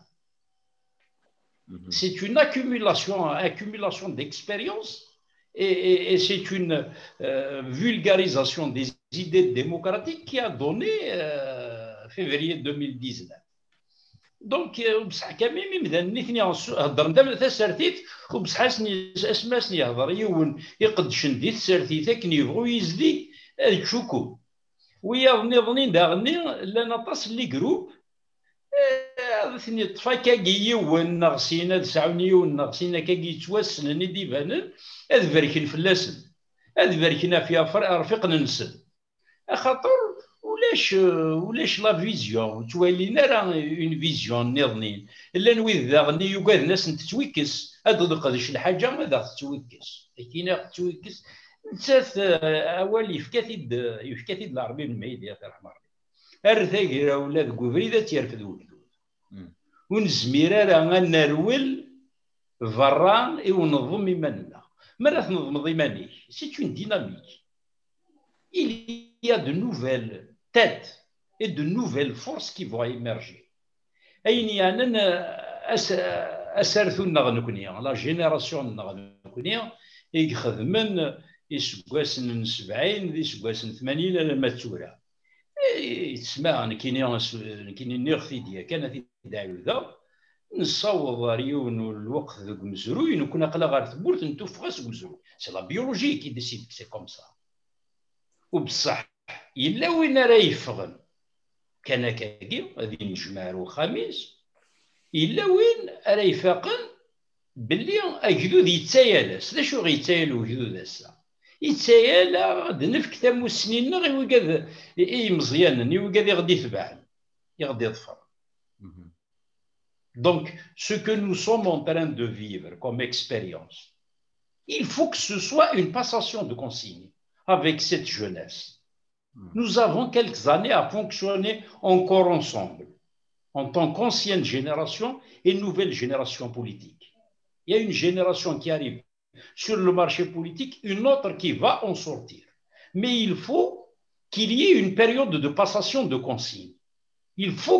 c'est une accumulation accumulation d'expérience et, et, et c'est une euh, vulgarisation des idées démocratiques qui a donné euh, février deux mille dix-neuf. دونك بصح كامل مبدا نيثني هضر ندم تسرتيت وبصح اسمي اسماسني يهضر يون يقد شندي تسرتيت كني يبغوا يزدي تشوكو ويا نظني داغني لنا طاس لي جروب ثني طفا كاكي يون نغسينا تسعوني ونغسينا كاكي توسن ني ديفانن هذ فركن فلاسن هذ فركنا فيها رفيق ننسد خاطر ولاش ولاش لا فيزيون توالينا راه اون فيزيون نظنين الا نويذ داغني يوكاد الناس نتتويكس هاد قداش الحاجه ماذا تتويكس كاينه تتويكس نسات اولي فكاتيد يفكاتيد العربي من معيد يا رحمه الله ارثاكرا ولاد كوفريدا تيرفد ولدود ونزمير راه غنرول فران اي ونظم ايماننا مرة تنظم ايمانك سي اون ديناميك il y a de nouvelles têtes et de nouvelles forces qui vont émerger. أين يعني أسرثوا النغنكنيا لا جينيراسيون النغنكنيا يخدمن يسقاسن سبعين يسقاسن ثمانين لما تورا تسمع كيني كيني نيرثي ديا كانت داعي ذا نصوض ريون الوقت ذوك مزروين وكنا قلا غير ثبورت نتوفى غاس مزروي سي لا بيولوجي كي ديسيد سي كوم سا وبصح إلا وين راه يفغن كان كاكي غادي نجمعو الخميس إلا وين راه يفاقن باللي أجدود يتسايلاس شو غيتسايلو جدود هسا يتسايل غادي نفك تامو السنين غير وكاد إي مزيان يوكاد غادي يتبعن غادي يظفر. Donc, ce que nous sommes en train de vivre comme expérience, il faut que ce soit une passation de consignes avec cette jeunesse. Nous avons quelques années à fonctionner encore ensemble, en tant qu'ancienne génération et nouvelle génération politique. Il y a une génération qui arrive sur le marché politique, une autre qui va en sortir. Mais il faut qu'il y ait une période de passation de consignes. Il faut...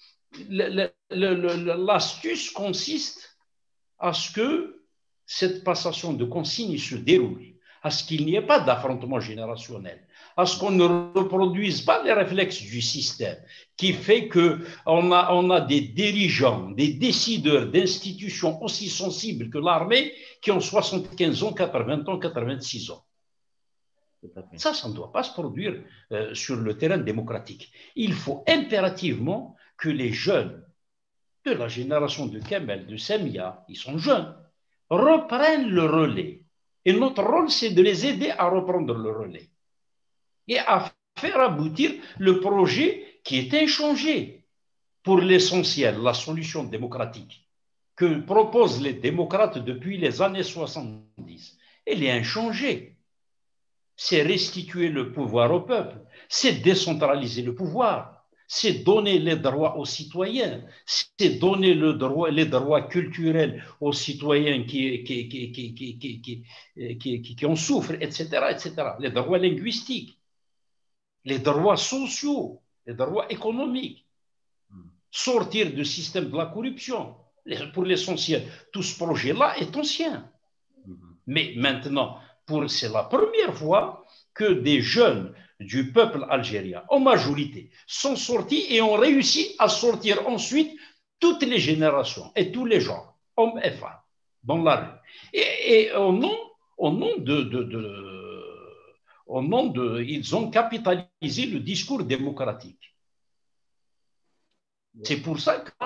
L'astuce consiste à ce que cette passation de consignes se déroule, à ce qu'il n'y ait pas d'affrontement générationnel, à ce qu'on ne reproduise pas les réflexes du système qui fait qu'on a, on a des dirigeants, des décideurs d'institutions aussi sensibles que l'armée qui ont soixante-quinze ans, quatre-vingts ans, quatre-vingt-six ans. Ça, ça ne doit pas se produire euh, sur le terrain démocratique. Il faut impérativement que les jeunes de la génération de Kamel, de Samia, ils sont jeunes, reprennent le relais. Et notre rôle, c'est de les aider à reprendre le relais et à faire aboutir le projet qui est inchangé. Pour l'essentiel, la solution démocratique que proposent les démocrates depuis les années soixante-dix, elle est inchangée. C'est restituer le pouvoir au peuple, c'est décentraliser le pouvoir, c'est donner les droits aux citoyens, c'est donner le droit, les droits culturels aux citoyens qui, qui, qui, qui, qui, qui, qui, qui, qui, qui en souffrent, et cetera, et cetera. Les droits linguistiques, les droits sociaux, les droits économiques. Sortir du système de la corruption. Pour l'essentiel, tout ce projet-là est ancien. Mais maintenant, pour, c'est la première fois que des jeunes du peuple algérien, en majorité, sont sortis et ont réussi à sortir ensuite toutes les générations et tous les genres, hommes et femmes, dans la rue. Et, et au nom, au nom de, de, de, au nom de, ils ont capitalisé le discours démocratique. C'est pour ça que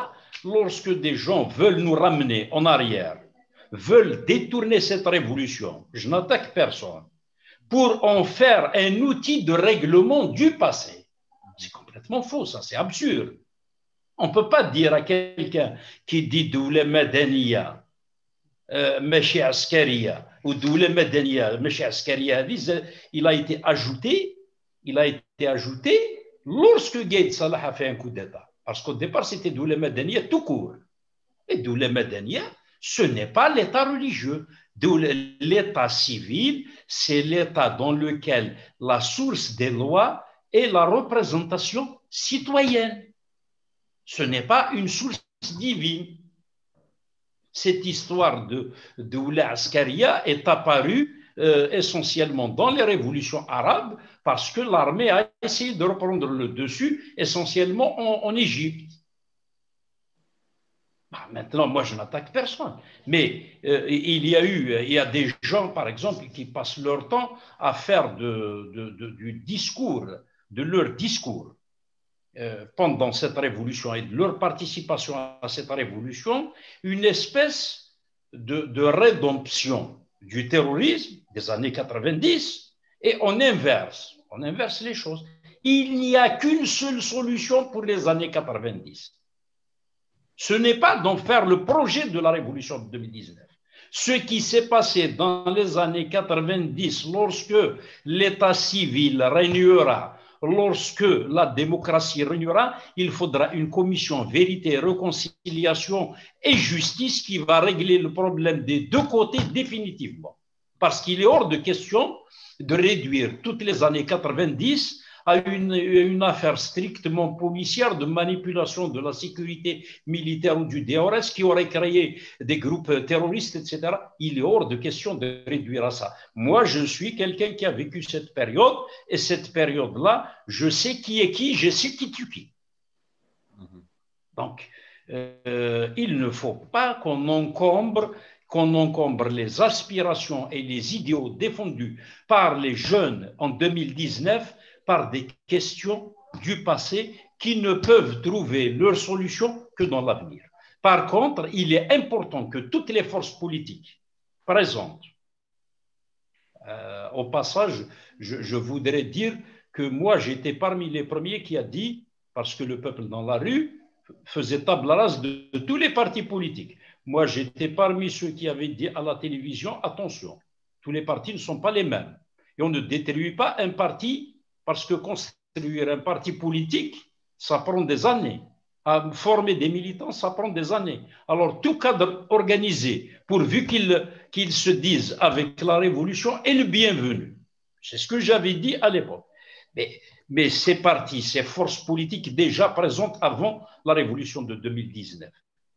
lorsque des gens veulent nous ramener en arrière, veulent détourner cette révolution, je n'attaque personne, pour en faire un outil de règlement du passé. C'est complètement faux, ça, c'est absurde. On ne peut pas dire à quelqu'un qui dit Doula Madaniya, Meshi Askaria, ou Doula Madaniya, Meshi Askaria, il a été ajouté, il a été ajouté lorsque Gaïd Salah a fait un coup d'État. Parce qu'au départ, c'était Doula Madaniya tout court. Et Doula Madaniya, ce n'est pas l'État religieux. L'État civil, c'est l'État dans lequel la source des lois est la représentation citoyenne. Ce n'est pas une source divine. Cette histoire de Doula Askaria est apparue euh, essentiellement dans les révolutions arabes parce que l'armée a essayé de reprendre le dessus essentiellement en, en Égypte. Maintenant, moi, je n'attaque personne. Mais euh, il y a eu, il y a des gens, par exemple, qui passent leur temps à faire de, de, de, du discours, de leur discours euh, pendant cette révolution et de leur participation à cette révolution, une espèce de, de rédemption du terrorisme des années quatre-vingt-dix et on inverse, on inverse les choses. Il n'y a qu'une seule solution pour les années quatre-vingt-dix. Ce n'est pas d'en faire le projet de la révolution de deux mille dix-neuf. Ce qui s'est passé dans les années quatre-vingt-dix, lorsque l'État civil régnera, lorsque la démocratie régnera, il faudra une commission vérité, réconciliation et justice qui va régler le problème des deux côtés définitivement. Parce qu'il est hors de question de réduire toutes les années quatre-vingt-dix à une, une affaire strictement policière de manipulation de la sécurité militaire ou du D R S qui aurait créé des groupes terroristes, et cetera. Il est hors de question de réduire à ça. Moi, je suis quelqu'un qui a vécu cette période et cette période-là, je sais qui est qui, je sais qui tue qui. Donc, euh, il ne faut pas qu'on encombre qu'on encombre les aspirations et les idéaux défendus par les jeunes en deux mille dix-neuf par des questions du passé qui ne peuvent trouver leur solution que dans l'avenir. Par contre, il est important que toutes les forces politiques présentes, euh, au passage, je, je voudrais dire que moi, j'étais parmi les premiers qui a dit, parce que le peuple dans la rue faisait table rase de, de tous les partis politiques. Moi, j'étais parmi ceux qui avaient dit à la télévision, attention, tous les partis ne sont pas les mêmes. Et on ne détruit pas un parti parce que construire un parti politique, ça prend des années. À former des militants, ça prend des années. Alors, tout cadre organisé, pourvu qu'il qu'il se dise avec la révolution, est le bienvenu. C'est ce que j'avais dit à l'époque. Mais, mais ces partis, ces forces politiques déjà présentes avant la révolution de deux mille dix-neuf,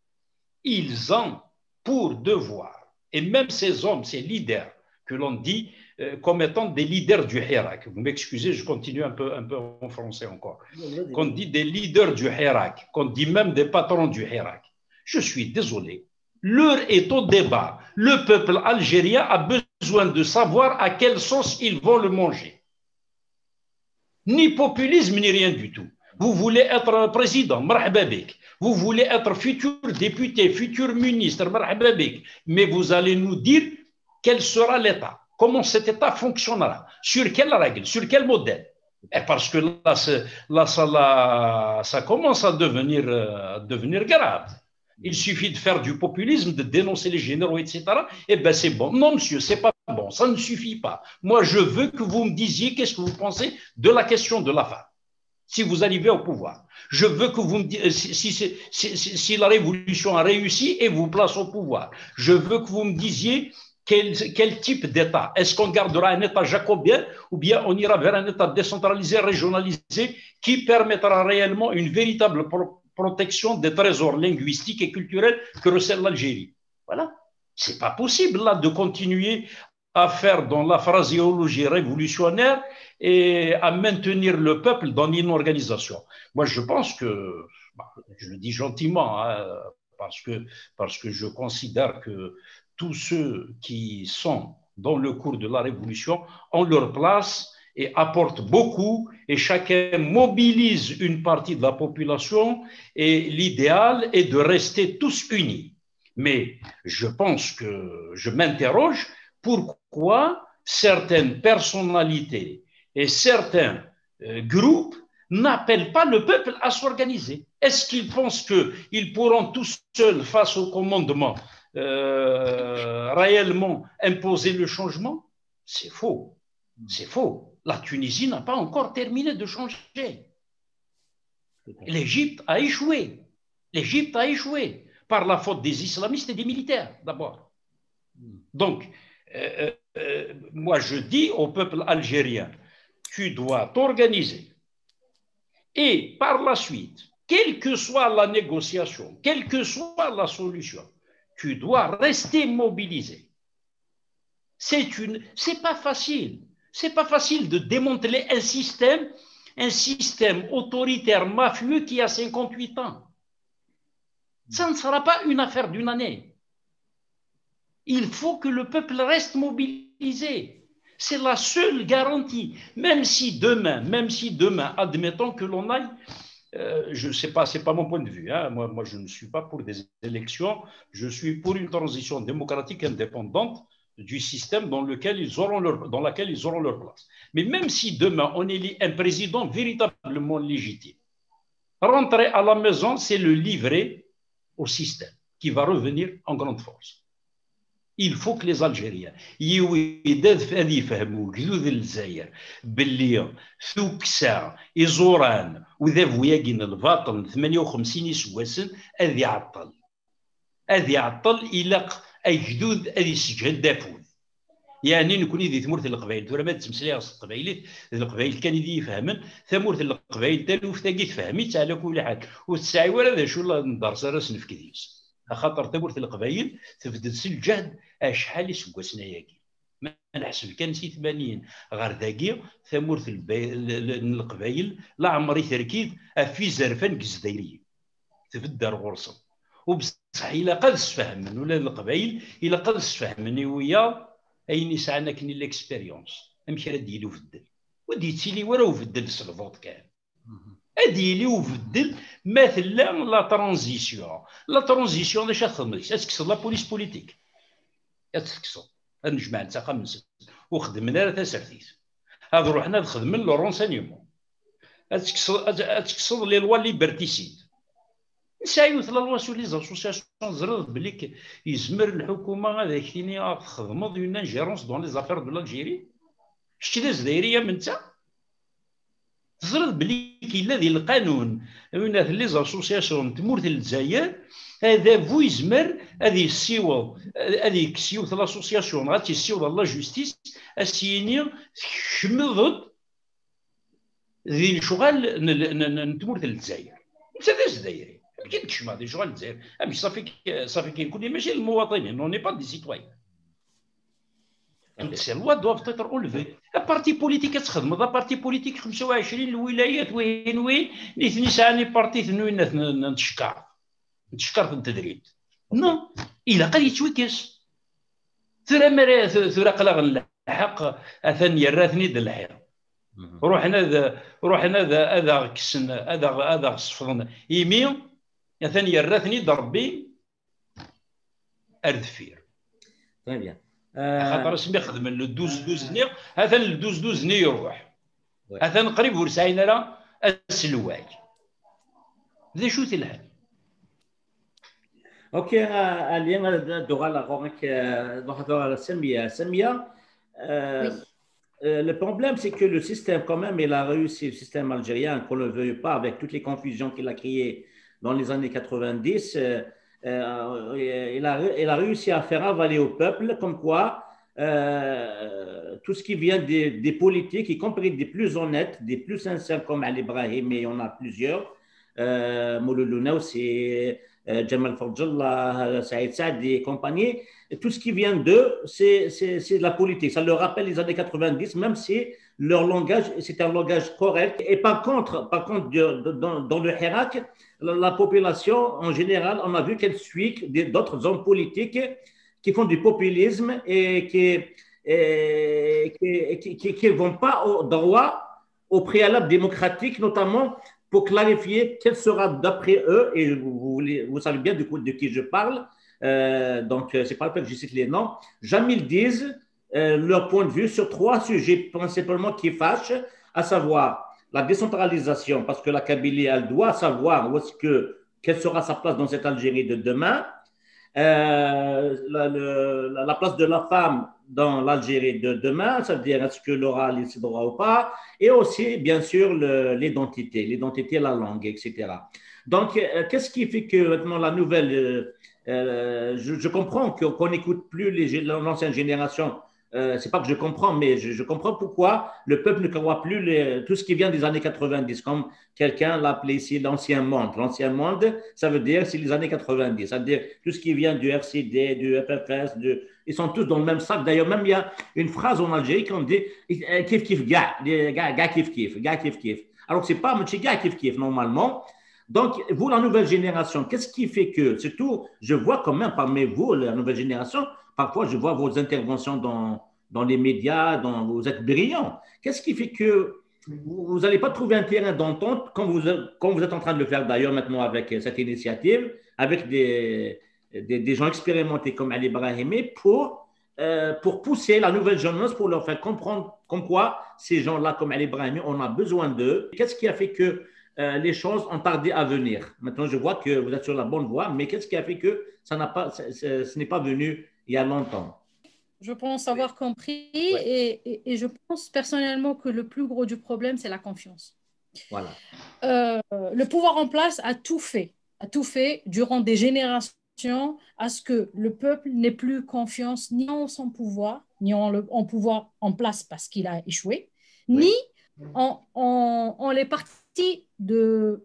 ils ont pour devoir, et même ces hommes, ces leaders que l'on dit euh, comme étant des leaders du Hirak, vous m'excusez, je continue un peu, un peu en français encore, qu'on dit des leaders du Hirak, qu'on dit même des patrons du Hirak. Je suis désolé, l'heure est au débat. Le peuple algérien a besoin de savoir à quelle sauce ils vont le manger. Ni populisme, ni rien du tout. Vous voulez être président, marhaba bik. Vous voulez être futur député, futur ministre, marhaba bik. Mais vous allez nous dire quel sera l'État, comment cet État fonctionnera, sur quelle règle, sur quel modèle. Et parce que là, là ça, là, ça commence à devenir, à devenir grave. Il suffit de faire du populisme, de dénoncer les généraux, et cetera. Eh bien, c'est bon. Non, monsieur, c'est pas bon. Ça ne suffit pas. Moi, je veux que vous me disiez qu'est-ce que vous pensez de la question de la femme. Si vous arrivez au pouvoir, je veux que vous me disiez si, si, si, si, si la révolution a réussi et vous place au pouvoir. Je veux que vous me disiez quel, quel type d'État. Est-ce qu'on gardera un État jacobien ou bien on ira vers un État décentralisé, régionalisé, qui permettra réellement une véritable pro protection des trésors linguistiques et culturels que recèle l'Algérie. Voilà. C'est pas possible là de continuer à faire dans la phraséologie révolutionnaire et à maintenir le peuple dans une organisation. Moi, je pense que, bah, je le dis gentiment, hein, parce que, parce que je considère que tous ceux qui sont dans le cours de la révolution ont leur place et apporte beaucoup, et chacun mobilise une partie de la population, et l'idéal est de rester tous unis. Mais je pense que je m'interroge pourquoi certaines personnalités et certains euh, groupes n'appellent pas le peuple à s'organiser. Est-ce qu'ils pensent qu'ils pourront tous seuls, face au commandement, euh, réellement imposer le changement? C'est faux. C'est faux. La Tunisie n'a pas encore terminé de changer. L'Égypte a échoué. L'Égypte a échoué par la faute des islamistes et des militaires, d'abord. Donc, euh, euh, moi, je dis au peuple algérien, tu dois t'organiser. Et par la suite, quelle que soit la négociation, quelle que soit la solution, tu dois rester mobilisé. C'est une, c'est pas facile. C'est pas facile de démanteler un système, un système autoritaire mafieux qui a cinquante-huit ans. Ça ne sera pas une affaire d'une année. Il faut que le peuple reste mobilisé. C'est la seule garantie. Même si demain, même si demain, admettons que l'on aille, euh, je ne sais pas, ce n'est pas mon point de vue. Hein. Moi, moi, je ne suis pas pour des élections. Je suis pour une transition démocratique indépendante du système dans lequel ils auront leur, dans laquelle ils auront leur place. Mais même si demain, on élit un président véritablement légitime, rentrer à la maison, c'est le livrer au système qui va revenir en grande force. Il faut que les Algériens يوداد هذه يفهموا جدود الجزائر باللي ثوكسا إزوران وذا فوياكين الباطل ثمانية وخمسين يسواسن هذه يعطل هذه يعطل إلى أي جدود هذه سجل دافون يعني نكون ذي ثمورة القبائل دورة ما تسمسلي القبائل القبائل كان ذي يفهمن ثمورة القبائل تالو فتاقي تفهمي على كل حال وتسعي ولا ذا شو الله ندرس راسن في كديس خاطر ثمورة القبائل تبدل الجهد شحال يسواسنا ياكي ما نحسب كان شي ثمانين غير ذاكي ثمورة القبائل لا عمري تركيد في زرفان كزديريين تبدل غرصه وبصح إلا قد تفهمن ولا القبائل إلا قد تفهمني ويا أين يسعنا كني الإكسبيريونس أمشي راه ديالي وفدل ودي تيلي ورا وفدل السلفوط كان أديلي وفدل مثلا لا ترانزيسيون لا ترانزيسيون اش تخدم تكسر لا بوليس بوليتيك تكسر نجمع نتاقى من ست وخدمنا راه تسرتيت هذا روحنا نخدم لو رونسانيمون تكسر تكسر لي لوا ليبرتيسيد نسايو ثلا لوا سو لي زاسوسياسيون زرد بليك يزمر الحكومه هذا كيني تخدم اون انجيرونس دون لي زافير دو لالجيري شتي داز دايريه من تا زرد بلي كاين ذي القانون من لي زاسوسياسيون تمورت الجزائر هذا فو يزمر هذه السيوض هذه كسيوط لاسوسياسيون غاتي السيوض لا جوستيس اسيني شمضت ذي الشغل تمورت الجزائر انت داز دايري ما كاينش ما دي شغل الجزائر مش صافي صافي كاين كل ماشي المواطنين نو ني با دي سيتويان. Ces lois doivent être enlevées. Un parti politique تخدم هذا بارتي بوليتيك خمسة وعشرين الولايات وين وين اللي نساني بارتي ثنوين نتشكر نتشكر في التدريب نو إلا قد يتوكس ثرا مرا ثرا قلق الحق أثن يراثني د الحياة روحنا ذا روحنا ذا هذا كسن هذا هذا صفرنا يمي أثن يراثني ضربي أردفير. Très bien. خاطر اسمي خدم لو دوز دوز ني هذا الدوز دوز ني يروح هذا قريب ورساينا راه السلواج ذا شو تلها اوكي اليوم دوغا لا غونك دوغا سميه سميه le problème c'est que le système quand même il a réussi le système algérien qu'on ne le veuille pas avec toutes les confusions qu'il a créées dans les années quatre-vingt-dix. Euh, il, a, il a réussi à faire avaler au peuple comme quoi euh, tout ce qui vient des, des politiques, y compris des plus honnêtes, des plus sincères comme Ali Ibrahim, et on a plusieurs, euh, Mouloulou Naoussi, euh, Jamal Fadjallah, Saïd Saadi et compagnie, et tout ce qui vient d'eux, c'est, c'est, c'est de la politique. Ça leur rappelle les années quatre-vingt-dix, même si leur langage, c'est un langage correct. Et par contre, par contre dans, dans le Hirak, la, la population, en général, on a vu qu'elle suit d'autres hommes politiques qui font du populisme et qui, et qui ne vont pas au droit au préalable démocratique, notamment pour clarifier quel sera d'après eux, et vous, vous, vous savez bien du coup de qui je parle, euh, donc c'est pas le fait que je cite les noms, jamais ils disent euh, leur point de vue sur trois sujets principalement qui fâchent, à savoir la décentralisation, parce que la Kabylie, elle doit savoir où est-ce que, quelle sera sa place dans cette Algérie de demain, euh, la, le, la place de la femme dans l'Algérie de demain, c'est-à-dire est-ce que l'aura les droits ou pas, et aussi, bien sûr, l'identité, l'identité, la langue, et cetera. Donc, euh, qu'est-ce qui fait que maintenant la nouvelle, euh, euh, je, je comprends qu'on n'écoute plus l'ancienne génération. Euh, c'est pas que je comprends, mais je, je comprends pourquoi le peuple ne croit plus les, tout ce qui vient des années quatre-vingt-dix, comme quelqu'un l'a appelé ici l'ancien monde. L'ancien monde, ça veut dire c'est les années quatre-vingt-dix, c'est-à-dire tout ce qui vient du R C D, du F F S, de, ils sont tous dans le même sac. D'ailleurs, même il y a une phrase en Algérie qu'on dit kif kif ga, ga kif kif, ga kif kif. Alors que c'est pas monsieur ga kif kif normalement. Donc, vous, la nouvelle génération, qu'est-ce qui fait que, surtout, je vois quand même parmi vous, la nouvelle génération, parfois je vois vos interventions dans, dans les médias, dans, vous êtes brillants. Qu'est-ce qui fait que vous n'allez pas trouver un terrain d'entente, comme vous, comme vous êtes en train de le faire d'ailleurs maintenant avec cette initiative, avec des, des, des gens expérimentés comme Ali Brahimi, pour, euh, pour pousser la nouvelle jeunesse, pour leur faire comprendre comme quoi ces gens-là, comme Ali Brahimi, on a besoin d'eux. Qu'est-ce qui a fait que Euh, les choses ont tardé à venir? Maintenant, je vois que vous êtes sur la bonne voie, mais qu'est-ce qui a fait que ça n'a pas, ce n'est pas venu il y a longtemps? Je pense avoir compris ouais. et, et, et je pense personnellement que le plus gros du problème, c'est la confiance. Voilà. Euh, le pouvoir en place a tout fait, a tout fait durant des générations à ce que le peuple n'ait plus confiance ni en son pouvoir, ni en le en pouvoir en place parce qu'il a échoué, oui. ni en, en, en les partis de,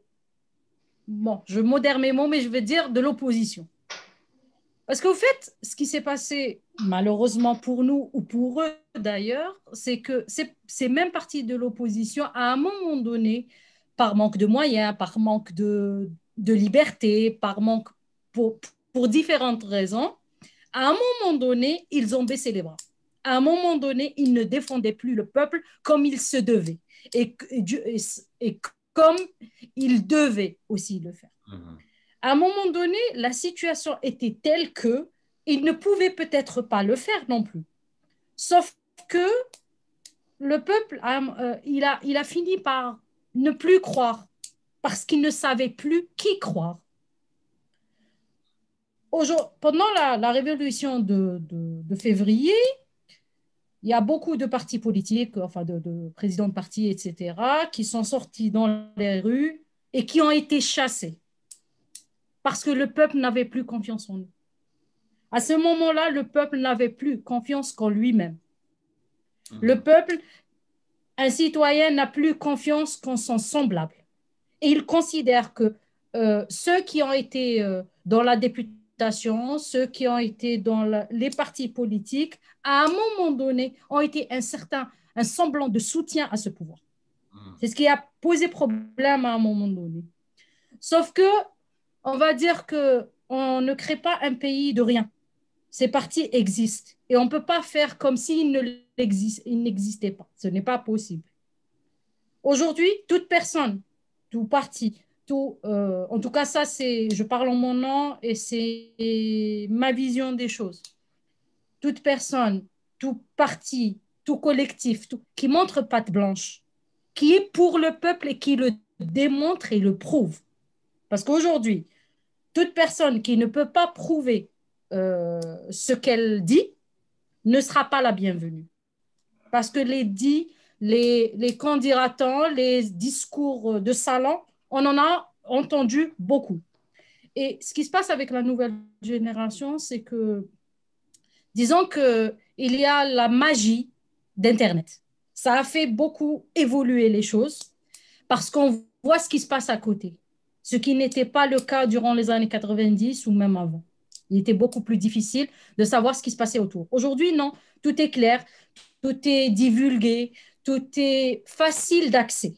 bon, je modère mes mots, mais je vais dire de l'opposition. Parce qu'au fait, ce qui s'est passé, malheureusement pour nous ou pour eux d'ailleurs, c'est que ces, ces mêmes partis de l'opposition, à un moment donné, par manque de moyens, par manque de, de liberté, par manque pour, pour différentes raisons, à un moment donné, ils ont baissé les bras. À un moment donné, ils ne défendaient plus le peuple comme il se devait. Et, et, et comme il devait aussi le faire. Mmh. À un moment donné, la situation était telle qu'il ne pouvait peut-être pas le faire non plus. Sauf que le peuple, euh, il, a, il a fini par ne plus croire parce qu'il ne savait plus qui croire. Pendant la, la révolution de, de, de février, il y a beaucoup de partis politiques, enfin de, de présidents de partis, et cetera, qui sont sortis dans les rues et qui ont été chassés parce que le peuple n'avait plus confiance en eux. À ce moment-là, le peuple n'avait plus confiance qu'en lui-même. Mmh. Le peuple, un citoyen n'a plus confiance qu'en son semblable. Et il considère que euh, ceux qui ont été euh, dans la députation, ceux qui ont été dans la, les partis politiques, à un moment donné, ont été un certain, un semblant de soutien à ce pouvoir. Mmh. C'est ce qui a posé problème à un moment donné. Sauf que, on va dire qu'on ne crée pas un pays de rien. Ces partis existent et on ne peut pas faire comme s'ils n'existaient pas. Ce n'est pas possible. Aujourd'hui, toute personne, tout parti, tout, euh, en tout cas, ça, c'est, je parle en mon nom et c'est ma vision des choses. Toute personne, tout parti, tout collectif, tout, qui montre patte blanche, qui est pour le peuple et qui le démontre et le prouve. Parce qu'aujourd'hui, toute personne qui ne peut pas prouver euh, ce qu'elle dit ne sera pas la bienvenue. Parce que les dits, les, les candidatants, les discours de salon, on en a entendu beaucoup. Et ce qui se passe avec la nouvelle génération, c'est que, disons qu'il y a la magie d'Internet. Ça a fait beaucoup évoluer les choses parce qu'on voit ce qui se passe à côté. Ce qui n'était pas le cas durant les années quatre-vingt-dix ou même avant. Il était beaucoup plus difficile de savoir ce qui se passait autour. Aujourd'hui, non, tout est clair, tout est divulgué, tout est facile d'accès.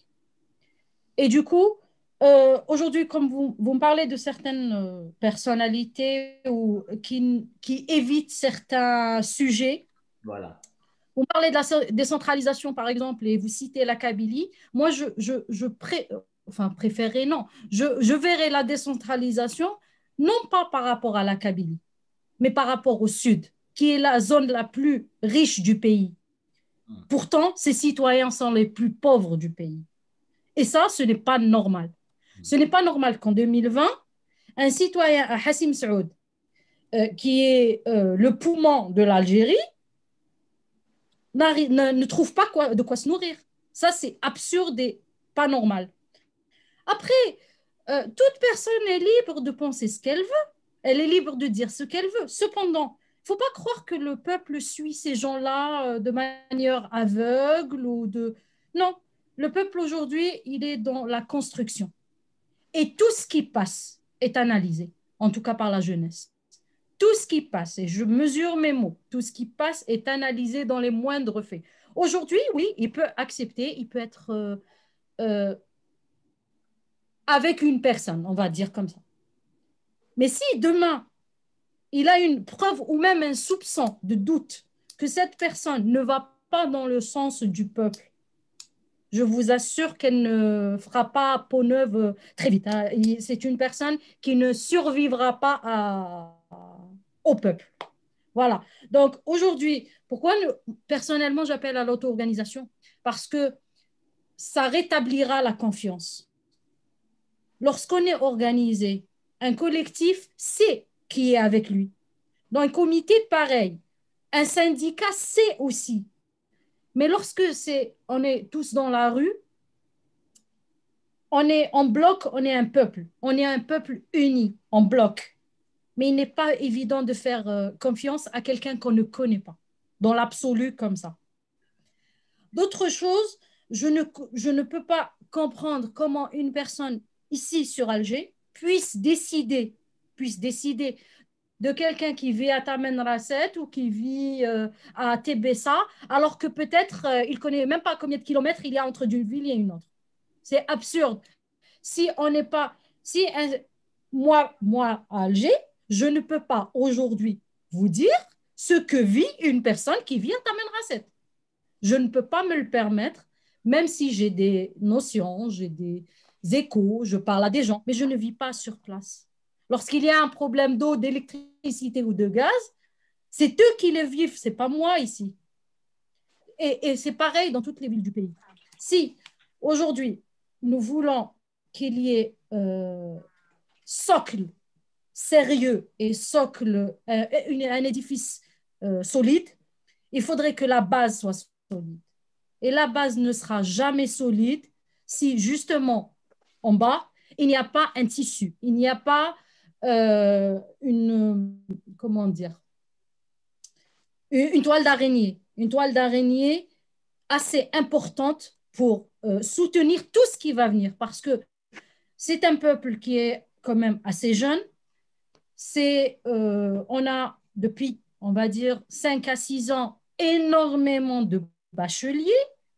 Et du coup, euh, aujourd'hui, comme vous, vous me parlez de certaines euh, personnalités ou, qui, qui évitent certains sujets, voilà. Vous parlez de la décentralisation, par exemple, et vous citez la Kabylie. Moi, je, je, je pré... enfin, préférerais, non. Je, je verrais la décentralisation, non pas par rapport à la Kabylie, mais par rapport au Sud, qui est la zone la plus riche du pays. Pourtant, ses citoyens sont les plus pauvres du pays. Et ça, ce n'est pas normal. Ce n'est pas normal qu'en deux mille vingt, un citoyen à Hassim Saoud, euh, qui est euh, le poumon de l'Algérie, ne, ne trouve pas quoi, de quoi se nourrir. Ça, c'est absurde et pas normal. Après, euh, toute personne est libre de penser ce qu'elle veut. Elle est libre de dire ce qu'elle veut. Cependant, il ne faut pas croire que le peuple suit ces gens-là euh, de manière aveugle ou de... Non, le peuple aujourd'hui, il est dans la construction. Et tout ce qui passe est analysé, en tout cas par la jeunesse. Tout ce qui passe, et je mesure mes mots, tout ce qui passe est analysé dans les moindres faits. Aujourd'hui, oui, il peut accepter, il peut être euh, euh, avec une personne, on va dire comme ça. Mais si demain, il a une preuve ou même un soupçon de doute que cette personne ne va pas dans le sens du peuple, je vous assure qu'elle ne fera pas peau neuve très vite. C'est une personne qui ne survivra pas à, au peuple. Voilà. Donc aujourd'hui, pourquoi nous, personnellement j'appelle à l'auto-organisation? Parce que ça rétablira la confiance. Lorsqu'on est organisé, un collectif sait qui est avec lui. Dans un comité, pareil. Un syndicat sait aussi. Mais lorsque c'est, on est tous dans la rue, on est en bloc, on est un peuple. On est un peuple uni, en bloc. Mais il n'est pas évident de faire euh, confiance à quelqu'un qu'on ne connaît pas, dans l'absolu comme ça. D'autres choses, je ne, je ne peux pas comprendre comment une personne ici sur Alger puisse décider, puisse décider de quelqu'un qui vit à Tamen Rasset ou qui vit euh, à Tébessa, alors que peut-être euh, il ne connaît même pas combien de kilomètres il y a entre d'une ville et une autre. C'est absurde. Si on n'est pas... Si un, moi, moi, à Alger, je ne peux pas aujourd'hui vous dire ce que vit une personne qui vit à Tamen Rasset. Je ne peux pas me le permettre, même si j'ai des notions, j'ai des échos, je parle à des gens, mais je ne vis pas sur place. Lorsqu'il y a un problème d'eau, d'électricité ou de gaz, c'est eux qui le vivent, ce n'est pas moi ici. Et, et c'est pareil dans toutes les villes du pays. Si aujourd'hui, nous voulons qu'il y ait euh, socle sérieux et socle, euh, une, un édifice euh, solide, il faudrait que la base soit solide. Et la base ne sera jamais solide si justement en bas, il n'y a pas un tissu, il n'y a pas euh, une, comment dire, une, une toile d'araignée, une toile d'araignée assez importante pour euh, soutenir tout ce qui va venir, parce que c'est un peuple qui est quand même assez jeune. C'est, euh, on a depuis, on va dire, cinq à six ans, énormément de bacheliers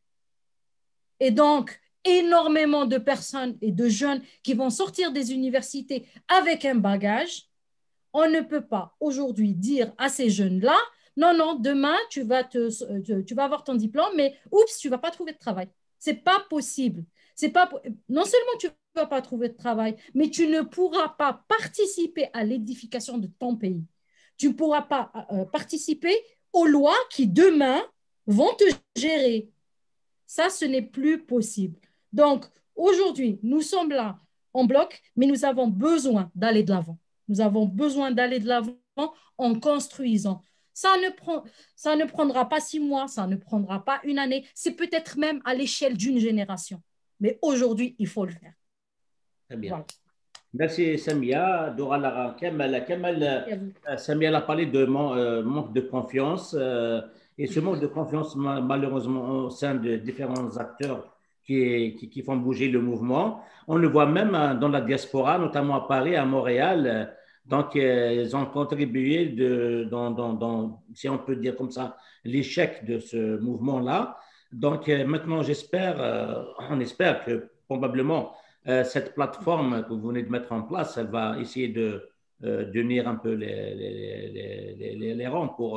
et donc énormément de personnes et de jeunes qui vont sortir des universités avec un bagage. On ne peut pas aujourd'hui dire à ces jeunes-là, non, non, demain, tu vas, te, tu vas avoir ton diplôme, mais oups, tu ne vas pas trouver de travail. Ce n'est pas possible. C'est pas, non seulement tu ne vas pas trouver de travail, mais tu ne pourras pas participer à l'édification de ton pays. Tu ne pourras pas euh, participer aux lois qui, demain, vont te gérer. Ça, ce n'est plus possible. Donc, aujourd'hui, nous sommes là en bloc, mais nous avons besoin d'aller de l'avant. Nous avons besoin d'aller de l'avant en construisant. Ça ne, prend, ça ne prendra pas six mois, ça ne prendra pas une année. C'est peut-être même à l'échelle d'une génération. Mais aujourd'hui, il faut le faire. Très bien. Voilà. Merci Samia. Dora Lara Kemal. Kemal, Samia a parlé de man, euh, manque de confiance. Euh, et ce manque de confiance, malheureusement, au sein de différents acteurs qui, qui, qui font bouger le mouvement. On le voit même dans la diaspora, notamment à Paris, à Montréal. Donc, euh, ils ont contribué, de, dans, dans, dans, si on peut dire comme ça, l'échec de ce mouvement-là. Donc, euh, maintenant, j'espère, euh, on espère que probablement euh, cette plateforme que vous venez de mettre en place, elle va essayer de, euh, d'unir un peu les, les, les, les, les rangs pour,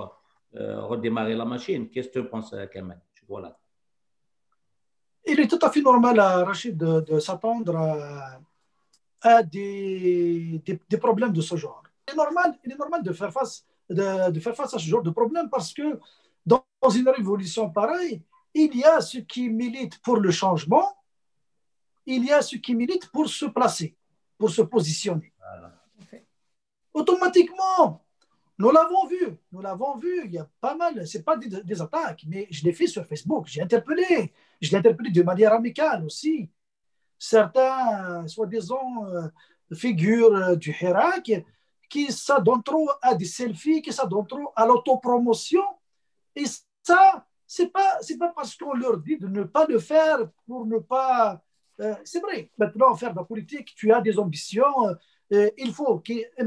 euh, redémarrer la machine. Qu'est-ce que tu penses, Kamal? Voilà. Il est tout à fait normal, Rachid, de, de s'attendre à, à des, des, des problèmes de ce genre. Il est normal, il est normal de, faire face, de, de faire face à ce genre de problème parce que dans une révolution pareille, il y a ceux qui militent pour le changement, il y a ceux qui militent pour se placer, pour se positionner. Voilà. Automatiquement, nous l'avons vu, nous l'avons vu, il y a pas mal, ce n'est pas des, des attaques, mais je l'ai fait sur Facebook, j'ai interpellé, je l'ai interpellé de manière amicale aussi. Certains, soi-disant, euh, figures du Hirak qui s'adonnent trop à des selfies, qui s'adonnent trop à l'autopromotion. Et ça, ce n'est pas, c'est pas parce qu'on leur dit de ne pas le faire pour ne pas... Euh, c'est vrai, maintenant, faire de la politique, tu as des ambitions, euh, il faut...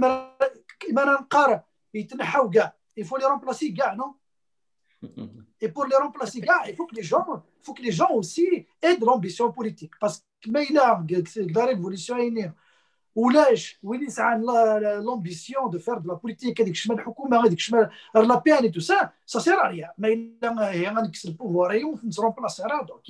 Il faut les remplacer, gars, non? Et pour les remplacer, gars, il faut que les gens, il faut que les gens aussi aient de l'ambition politique. Parce que la révolution est née. Ou l'ambition de faire de la politique, la peine et tout ça, ça sert à rien. Mais il y a le pouvoir et on se remplacera. Donc,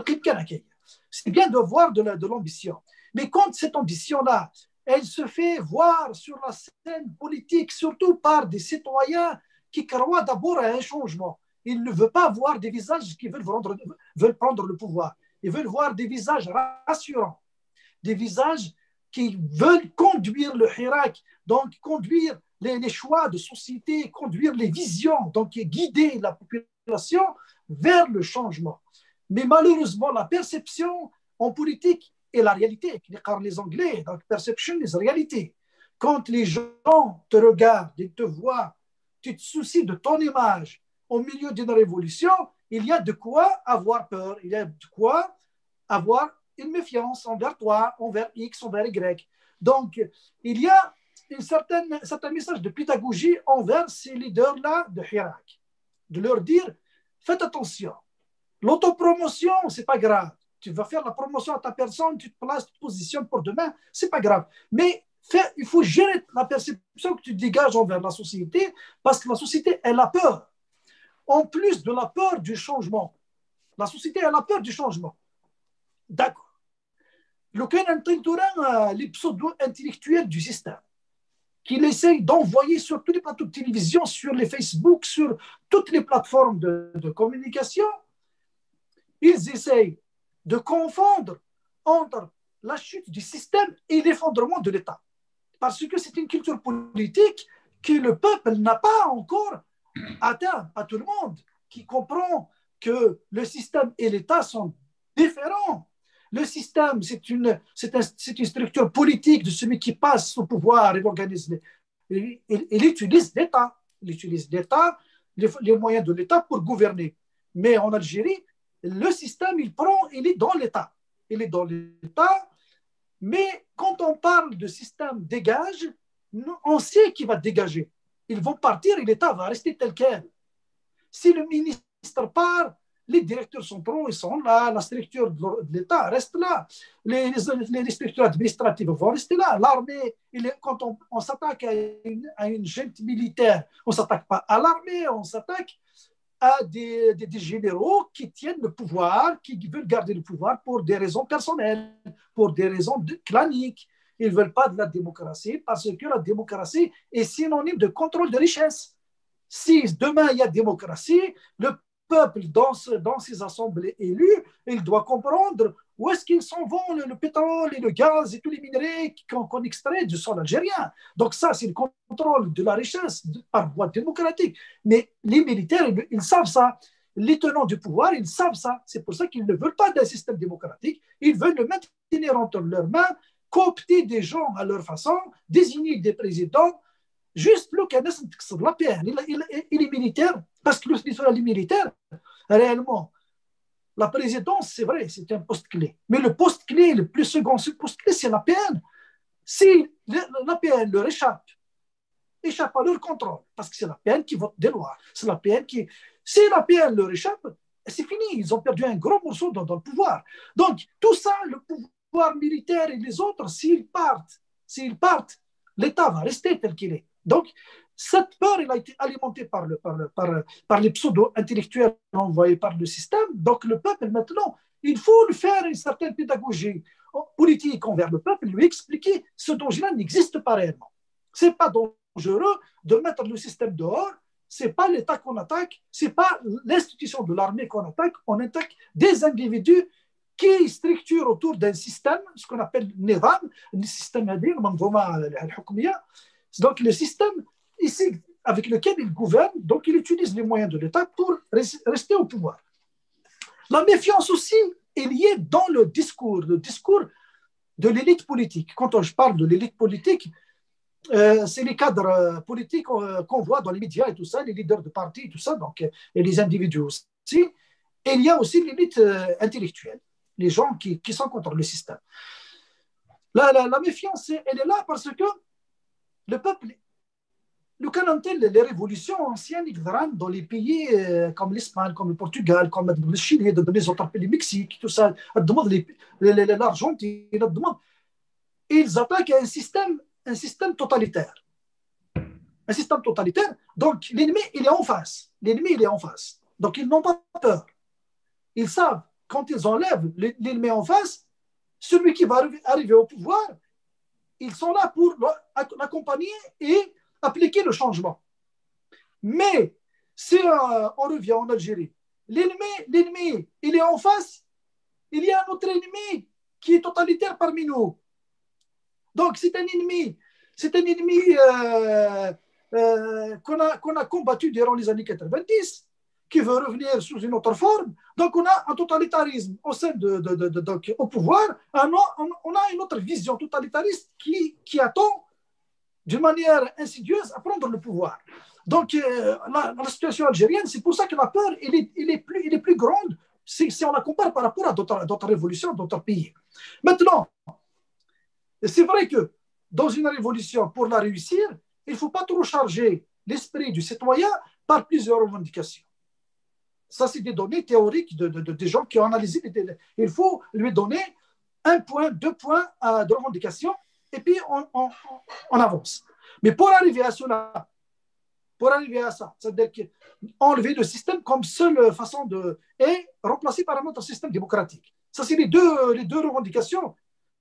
c'est bien de voir de l'ambition. Mais quand cette ambition-là, elle se fait voir sur la scène politique, surtout par des citoyens qui croient d'abord à un changement. Ils ne veulent pas voir des visages qui veulent, rendre, veulent prendre le pouvoir. Ils veulent voir des visages rassurants, des visages qui veulent conduire le Hirak, donc conduire les, les choix de société, conduire les visions, donc guider la population vers le changement. Mais malheureusement, la perception en politique et la réalité, les Anglais, donc perception is réalité. Quand les gens te regardent, ils te voient, tu te soucies de ton image au milieu d'une révolution, il y a de quoi avoir peur, il y a de quoi avoir une méfiance envers toi, envers X, envers Y. Donc, il y a une certaine, un certain message de pédagogie envers ces leaders-là de Hirak, de leur dire, faites attention, l'autopromotion, c'est pas grave. Tu vas faire la promotion à ta personne, tu te places, tu te positionnes pour demain, c'est pas grave. Mais fait, il faut gérer la perception que tu dégages envers la société parce que la société, elle a peur. En plus de la peur du changement, la société, elle a peur du changement. D'accord. Le cas les pseudo-intellectuels du système, qu'il essaye d'envoyer sur tous les plateaux de télévision, sur les Facebook, sur toutes les plateformes de, de communication, ils essayent de confondre entre la chute du système et l'effondrement de l'État. Parce que c'est une culture politique que le peuple n'a pas encore atteint, à tout le monde, qui comprend que le système et l'État sont différents. Le système, c'est une, c'est un, c'est une structure politique de celui qui passe au pouvoir et organise. Il, il, il utilise l'État, il utilise l'État, les, les moyens de l'État pour gouverner. Mais en Algérie, le système, il prend, il est dans l'État. Il est dans l'État, mais quand on parle de système dégage, on sait qu'il va dégager. Ils vont partir et l'État va rester tel quel. Si le ministre part, les directeurs centraux, ils sont là, la structure de l'État reste là, les, les, les structures administratives vont rester là. L'armée, quand on, on s'attaque à une, à une junte militaire, on ne s'attaque pas à l'armée, on s'attaque à des, des, des généraux qui tiennent le pouvoir, qui veulent garder le pouvoir pour des raisons personnelles, pour des raisons de, claniques. Ils ne veulent pas de la démocratie parce que la démocratie est synonyme de contrôle de richesse. Si demain il y a démocratie, le peuple dans, ce, dans ses assemblées élues, il doit comprendre où est-ce qu'ils s'en vont, le, le pétrole et le gaz et tous les minerais qu'on, qu'on extrait du sol algérien. Donc ça, c'est le contrôle de la richesse par voie démocratique. Mais les militaires, ils, ils savent ça. Les tenants du pouvoir, ils savent ça. C'est pour ça qu'ils ne veulent pas d'un système démocratique. Ils veulent le maintenir entre leurs mains, coopter des gens à leur façon, désigner des présidents. Juste le Canet, la P N, il est militaire, parce que le militaire, réellement, la présidence, c'est vrai, c'est un poste clé. Mais le poste clé, le plus second poste clé, c'est la P N. Si la P N leur échappe, échappe à leur contrôle, parce que c'est la P N qui vote des lois, c'est la P N qui... Si la P N leur échappe, c'est fini, ils ont perdu un gros morceau dans, dans le pouvoir. Donc, tout ça, le pouvoir militaire et les autres, s'ils partent, s'ils partent, l'État va rester tel qu'il est. Donc, Cette peur, elle a été alimentée par, le, par, le, par, par les pseudo-intellectuels envoyés par le système. Donc le peuple, maintenant, il faut lui faire une certaine pédagogie politique envers le peuple, lui expliquer ce danger-là n'existe pas réellement. Ce n'est pas dangereux de mettre le système dehors, ce n'est pas l'État qu'on attaque, ce n'est pas l'institution de l'armée qu'on attaque, on attaque des individus qui structurent autour d'un système, ce qu'on appelle nizam, le système adil, donc le système ici avec lequel il gouverne, donc il utilise les moyens de l'État pour rester au pouvoir. La méfiance aussi est liée dans le discours, le discours de l'élite politique. Quand je parle de l'élite politique, euh, c'est les cadres politiques qu'on voit dans les médias et tout ça, les leaders de partis et tout ça, donc, et les individus aussi. Et il y a aussi l'élite intellectuelle, les gens qui, qui sont contre le système. La, la, la méfiance, elle est là parce que le peuple, le canontel, les révolutions anciennes, dans les pays comme l'Espagne, comme le Portugal, comme le Chili, dans les autres pays, le Mexique, tout ça, l'Argentine, ils attaquent un système, un système totalitaire. Un système totalitaire. Donc l'ennemi, il est en face. L'ennemi, il est en face. Donc ils n'ont pas peur. Ils savent, quand ils enlèvent l'ennemi en face, celui qui va arriver au pouvoir, ils sont là pour l'accompagner et appliquer le changement. Mais si euh, on revient en Algérie, l'ennemi, l'ennemi, il est en face, il y a un autre ennemi qui est totalitaire parmi nous. Donc c'est un ennemi, c'est un ennemi euh, euh, qu'on a, qu'on a combattu durant les années quatre-vingt-dix, qui veut revenir sous une autre forme. Donc on a un totalitarisme au sein de, de, de, de donc, au pouvoir, un, on, on a une autre vision totalitariste qui, qui attend d'une manière insidieuse à prendre le pouvoir. Donc, euh, la, la situation algérienne, c'est pour ça que la peur, elle est, elle est, plus, elle est plus grande si, si on la compare par rapport à d'autres, d'autres révolutions, d'autres pays. Maintenant, c'est vrai que dans une révolution, pour la réussir, il ne faut pas trop charger l'esprit du citoyen par plusieurs revendications. Ça, c'est des données théoriques de, de, de, des gens qui ont analysé. Il faut lui donner un point, deux points euh, de revendication et puis on, on, on avance. Mais pour arriver à cela, pour arriver à ça, c'est-à-dire enlever le système comme seule façon de... et remplacer par un autre système démocratique. Ça, c'est les deux, les deux revendications.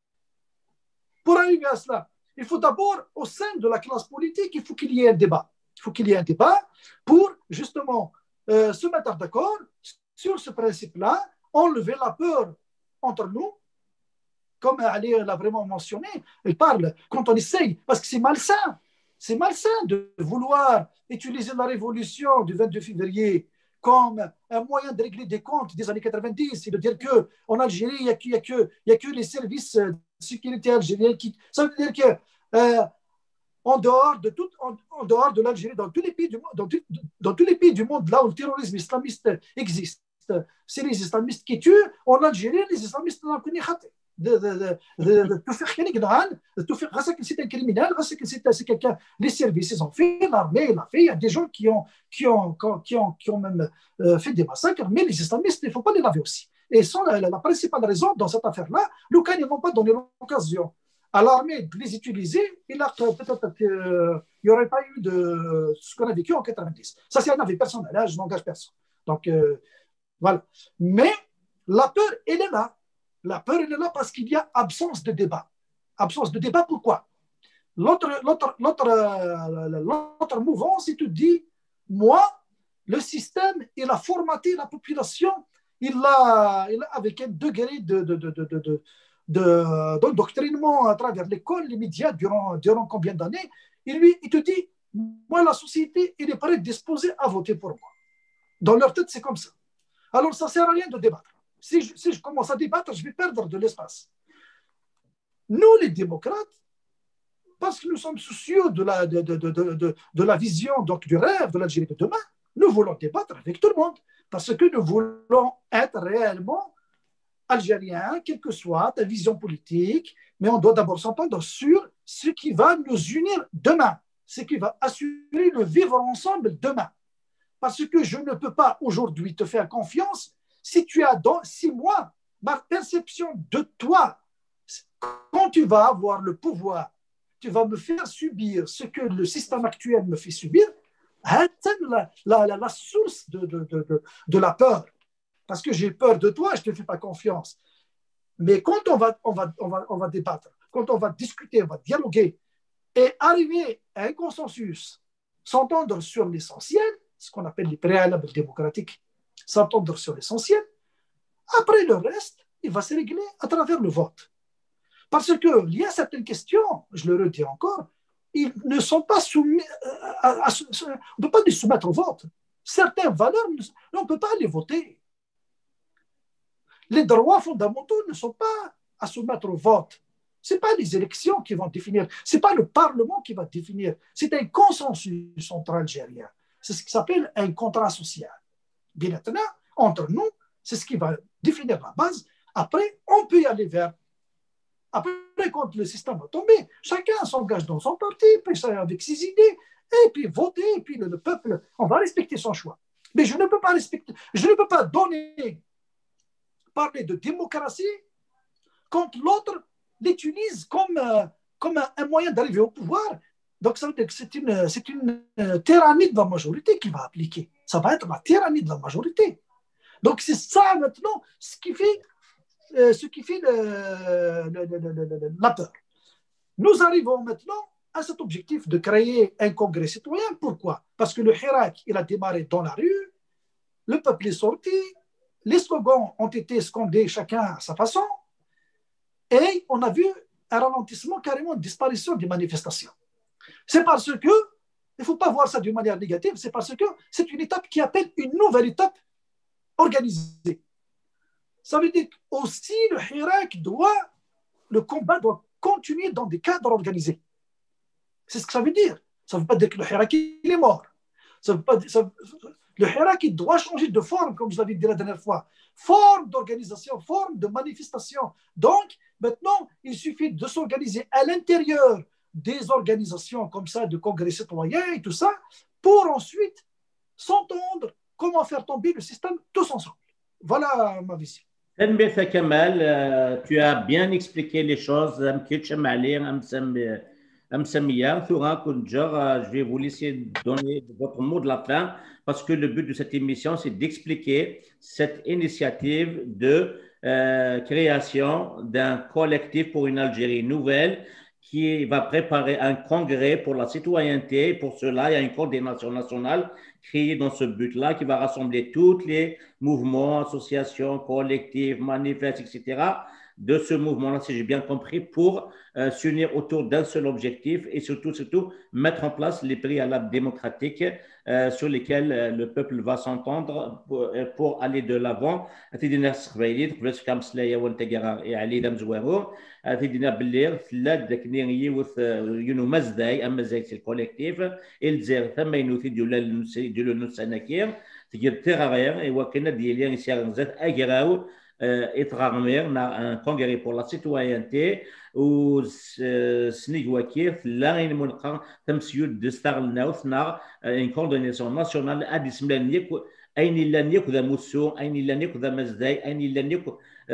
Pour arriver à cela, il faut d'abord, au sein de la classe politique, il faut qu'il y ait un débat. Il faut qu'il y ait un débat pour, justement, euh, se mettre d'accord sur ce principe-là, enlever la peur entre nous. Comme Ali l'a vraiment mentionné, il parle quand on essaye, parce que c'est malsain, c'est malsain de vouloir utiliser la révolution du vingt-deux février comme un moyen de régler des comptes des années quatre-vingt-dix et de dire qu'en Algérie, il n'y a, a, a, a que les services de sécurité algériens qui. Ça veut dire que euh, en dehors de tout, en, en dehors de l'Algérie, dans tous les pays du monde, dans, tout, dans tous les pays du monde là où le terrorisme islamiste existe, c'est les islamistes qui tuent. En Algérie, les islamistes n'ont connu c'est un criminel, c'est quelqu'un, les services ils ont fait, l'armée l'a fait, il y a des gens qui ont, qui ont, qui ont, qui ont même euh, fait des massacres, mais les islamistes, il ne faut pas les laver aussi. Et sans la, la, la principale raison dans cette affaire-là, le cas, ils n'ont pas donné l'occasion à l'armée de les utiliser, et là, peut-être qu'il n'y aurait pas eu de ce qu'on a vécu en quatre-vingt-dix. Ça, c'est un avis personnel, là, je n'engage personne. Donc, euh, voilà. Mais la peur, elle est là. La peur, elle est là parce qu'il y a absence de débat. Absence de débat, pourquoi? L'autre, l'autre, l'autre, l'autre mouvance, il te dit, moi, le système, il a formaté la population, il l'a, il a avec un degré de, de, de, de, de, de, de, d'endoctrinement à travers l'école, les médias, durant, durant combien d'années, et lui, il te dit, moi, la société, il est prêt, disposé à voter pour moi. Dans leur tête, c'est comme ça. Alors, ça ne sert à rien de débattre. Si je, si je commence à débattre, je vais perdre de l'espace. Nous, les démocrates, parce que nous sommes soucieux de la, de, de, de, de, de la vision, donc du rêve de l'Algérie de demain, nous voulons débattre avec tout le monde, parce que nous voulons être réellement algériens, quelle que soit ta vision politique, mais on doit d'abord s'entendre sur ce qui va nous unir demain, ce qui va assurer le vivre ensemble demain. Parce que je ne peux pas aujourd'hui te faire confiance si tu as dans six mois, ma perception de toi, quand tu vas avoir le pouvoir, tu vas me faire subir ce que le système actuel me fait subir, la, la, la, la source de, de, de, de, de la peur. Parce que j'ai peur de toi, je ne te fais pas confiance. Mais quand on va, on, va, on, va, on va débattre, quand on va discuter, on va dialoguer et arriver à un consensus, s'entendre sur l'essentiel, ce qu'on appelle les préalables démocratiques, s'entendre sur l'essentiel, après le reste, il va se régler à travers le vote. Parce qu'il y a certaines questions, je le redis encore, ils ne sont pas soumis, à, à, à, on ne peut pas les soumettre au vote. Certaines valeurs, on ne peut pas les voter. Les droits fondamentaux ne sont pas à soumettre au vote. Ce n'est pas les élections qui vont définir, ce n'est pas le Parlement qui va définir, c'est un consensus entre Algériens. C'est ce qui s'appelle un contrat social. Bien maintenant, entre nous, c'est ce qui va définir la base. Après, on peut y aller vers. Après, quand le système va tomber, chacun s'engage dans son parti, puis avec ses idées, et puis voter, et puis le, le peuple, on va respecter son choix. Mais je ne peux pas respecter, je ne peux pas donner, parler de démocratie quand l'autre l'utilise comme, euh, comme un, un moyen d'arriver au pouvoir. Donc, ça veut dire que c'est une, c'est une euh, tyrannie de la majorité qui va appliquer. Ça va être la tyrannie de la majorité. Donc, c'est ça maintenant ce qui fait, euh, ce qui fait le, le, le, le, le, la peur. Nous arrivons maintenant à cet objectif de créer un congrès citoyen. Pourquoi? Parce que le Hirak, il a démarré dans la rue, le peuple est sorti, les slogans ont été scandés chacun à sa façon, et on a vu un ralentissement, carrément une disparition des manifestations. C'est parce que, il ne faut pas voir ça d'une manière négative, c'est parce que c'est une étape qui appelle une nouvelle étape organisée. Ça veut dire aussi le Hirak doit, le combat doit continuer dans des cadres organisés. C'est ce que ça veut dire. Ça ne veut pas dire que le Hirak il est mort. Ça veut pas dire, ça, le Hirak il doit changer de forme, comme je l'avais dit la dernière fois. Forme d'organisation, forme de manifestation. Donc, maintenant, il suffit de s'organiser à l'intérieur des organisations comme ça, de congrès citoyens et tout ça, pour ensuite s'entendre comment faire tomber le système tous ensemble. Voilà ma vision. Tanbih Kamal, tu as bien expliqué les choses. Je vais vous laisser donner votre mot de la fin parce que le but de cette émission, c'est d'expliquer cette initiative de euh, création d'un collectif pour une Algérie nouvelle qui va préparer un congrès pour la citoyenneté. Pour cela, il y a une coordination nationale créée dans ce but-là qui va rassembler tous les mouvements, associations, collectifs, manifestes, et cetera de ce mouvement-là, si j'ai bien compris, pour euh, s'unir autour d'un seul objectif et surtout, surtout mettre en place les préalables démocratiques euh, sur lesquels euh, le peuple va s'entendre pour, pour aller de l'avant. تدينا سخبايليت قبلت كام سلايا وانت كاع علي دام زوارو تدينا باللي ثلاث ذاك يوث يونو مزداي اما زايت الكوليكتيف الجزائر ثم ينوثي ديال ديال النسانكير تجي تيغاغير ايوا كنا ديالي يسير زات اغراو اتغامر نا ان كونغري بور لا سيتويانتي و سنيك وكيف لا غير منقا تمسيود دستغلناوث نا ان كوردونيسيون ناسيونال ادي سملانيك اين لن يكذا موسو اين لن يكذا مزداي اين لن يكذا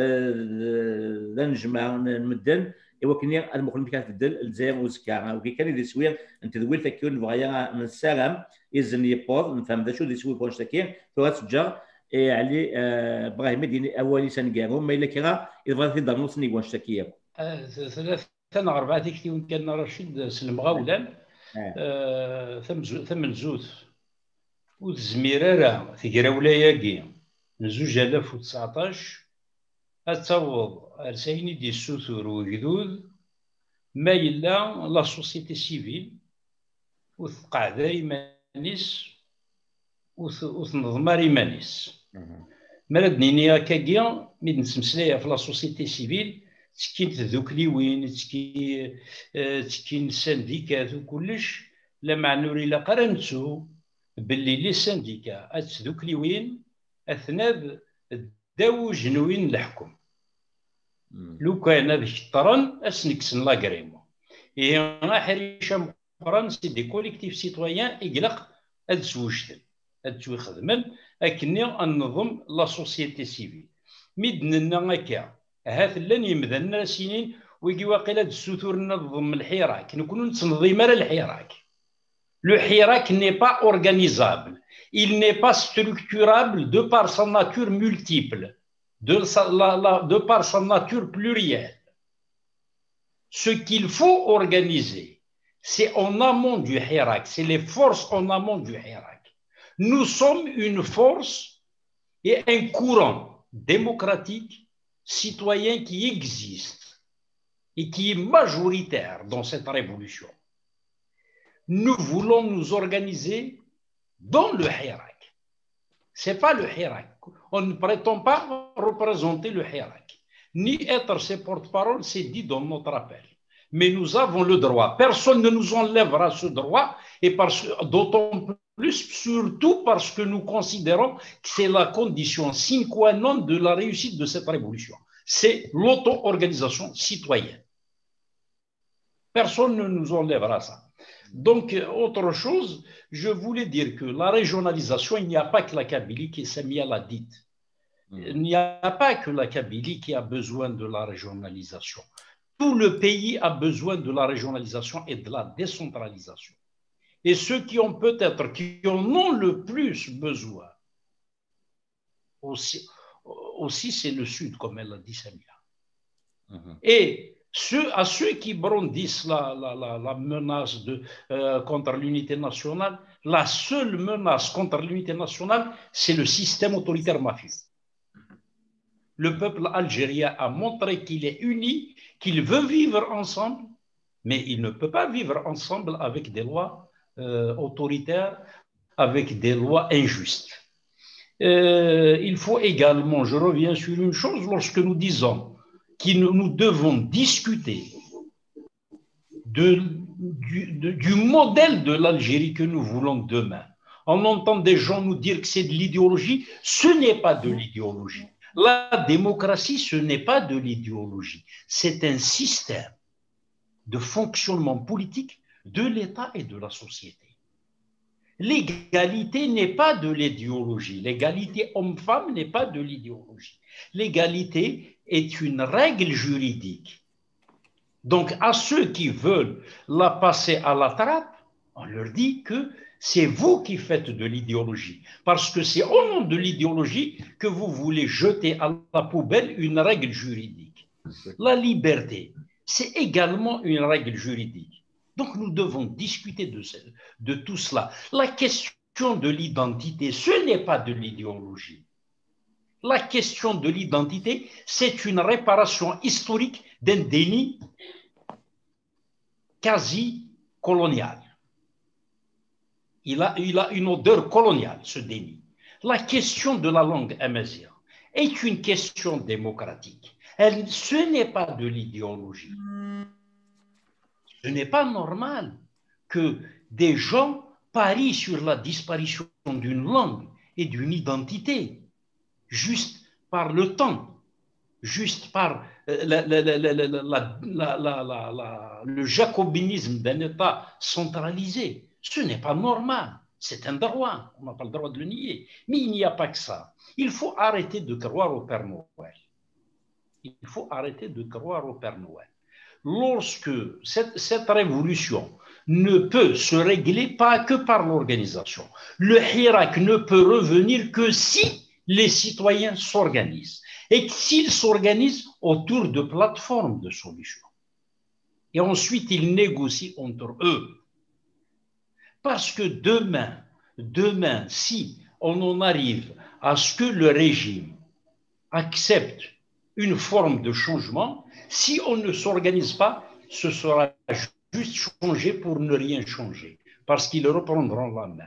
ذا نجمع نمدن وكني المخلم كانت الدل الجزائر وزكا وكي كان يدي سوير انت دويل فكيون بغايا من السلام اذن يبوظ نفهم ذا شو دي سوي بونش تاكين ثلاث جار علي ابراهيم ديني اولي سنقارو ما الا كرا يبغى في دارنوس ني واش تاكيه ثلاثه اربعه تكتي كان رشيد سلمغاولان ثم ثم زوث وزميرارا تيقرا ولاياكي من زوج آلاف وتسعطاش أتوض أرسيني دي السوثور وجدود ما إلا لا سوسيتي سيفيل وثقاعدة إيمانيس وتنظمار إيمانيس مالدنيني هكاكيا مي نسمسلايا في لا سوسيتي سيفيل تكين تذوكليوين تكين تكين سانديكات وكلش لا معنوري لا قرنتو باللي لي سانديكا اتذوكليوين اثناء داو جنوين الحكم لو كان هذاك الطرن اسنكسن لاكريمو اي حريشه مقرن سي دي كوليكتيف سيتويان اقلق هاد سوجتن هاد سوي خدمن اكني النظم لا سوسيتي سيفيل ميدنا هكا هات لن يمدنا سنين ويجي واقيلا السطور نظم الحراك نكونوا نتنظيم على الحراك. Le hirak n'est pas organisable, il n'est pas structurable de par sa nature multiple, de, sa, la, la, de par sa nature plurielle. Ce qu'il faut organiser, c'est en amont du hirak, c'est les forces en amont du hirak. Nous sommes une force et un courant démocratique, citoyen qui existe et qui est majoritaire dans cette révolution. Nous voulons nous organiser dans le hirak. Ce n'est pas le hirak. On ne prétend pas représenter le hirak, ni être ses porte-parole, c'est dit dans notre appel. Mais nous avons le droit. Personne ne nous enlèvera ce droit, et d'autant plus, surtout parce que nous considérons que c'est la condition sine qua non de la réussite de cette révolution. C'est l'auto-organisation citoyenne. Personne ne nous enlèvera ça. Donc, autre chose, je voulais dire que la régionalisation, il n'y a pas que la Kabylie, qui Samia l'a dit. Il n'y a pas que la Kabylie qui a besoin de la régionalisation. Tout le pays a besoin de la régionalisation et de la décentralisation. Et ceux qui ont peut-être, qui en ont le plus besoin, aussi, aussi c'est le Sud, comme elle l'a dit Samia. Mm-hmm. Et Ceux, à ceux qui brandissent la, la, la, la menace de, euh, contre l'unité nationale, la seule menace contre l'unité nationale, c'est le système autoritaire mafieux. Le peuple algérien a montré qu'il est uni, qu'il veut vivre ensemble, mais il ne peut pas vivre ensemble avec des lois euh, autoritaires, avec des lois injustes. Euh, il faut également, je reviens sur une chose, lorsque nous disons que nous devons discuter de, du, de, du modèle de l'Algérie que nous voulons demain. On entend des gens nous dire que c'est de l'idéologie. Ce n'est pas de l'idéologie. La démocratie, ce n'est pas de l'idéologie. C'est un système de fonctionnement politique de l'État et de la société. L'égalité n'est pas de l'idéologie. L'égalité homme-femme n'est pas de l'idéologie. L'égalité est une règle juridique. Donc, à ceux qui veulent la passer à la trappe, on leur dit que c'est vous qui faites de l'idéologie. Parce que c'est au nom de l'idéologie que vous voulez jeter à la poubelle une règle juridique. La liberté, c'est également une règle juridique. Donc, nous devons discuter de, ce, de tout cela. La question de l'identité, ce n'est pas de l'idéologie. La question de l'identité, c'est une réparation historique d'un déni quasi colonial. Il a, il a une odeur coloniale, ce déni. La question de la langue amazigh est une question démocratique. Elle, ce n'est pas de l'idéologie. Ce n'est pas normal que des gens parient sur la disparition d'une langue et d'une identité juste par le temps, juste par euh, la, la, la, la, la, la, la, la, la, le jacobinisme d'un État centralisé. Ce n'est pas normal. C'est un droit. On n'a pas le droit de le nier. Mais il n'y a pas que ça. Il faut arrêter de croire au Père Noël. Il faut arrêter de croire au Père Noël. Lorsque cette, cette révolution ne peut se régler pas que par l'organisation, le hirak ne peut revenir que si les citoyens s'organisent et s'ils s'organisent autour de plateformes de solutions. Et ensuite, ils négocient entre eux. Parce que demain, demain, si on en arrive à ce que le régime accepte une forme de changement, si on ne s'organise pas, ce sera juste changer pour ne rien changer, parce qu'ils reprendront la main.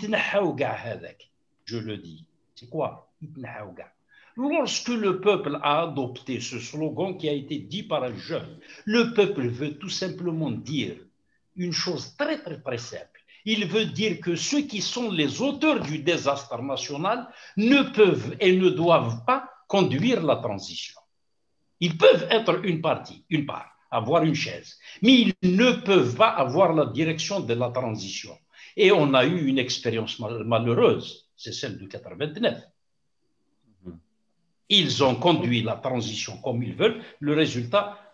Je le dis. C'est quoi? Lorsque le peuple a adopté ce slogan qui a été dit par un jeune, le peuple veut tout simplement dire une chose très très très simple. Il veut dire que ceux qui sont les auteurs du désastre national ne peuvent et ne doivent pas conduire la transition. Ils peuvent être une partie, une part, avoir une chaise, mais ils ne peuvent pas avoir la direction de la transition. Et on a eu une expérience malheureuse, c'est celle de quatre-vingt-neuf. Ils ont conduit la transition comme ils veulent, le résultat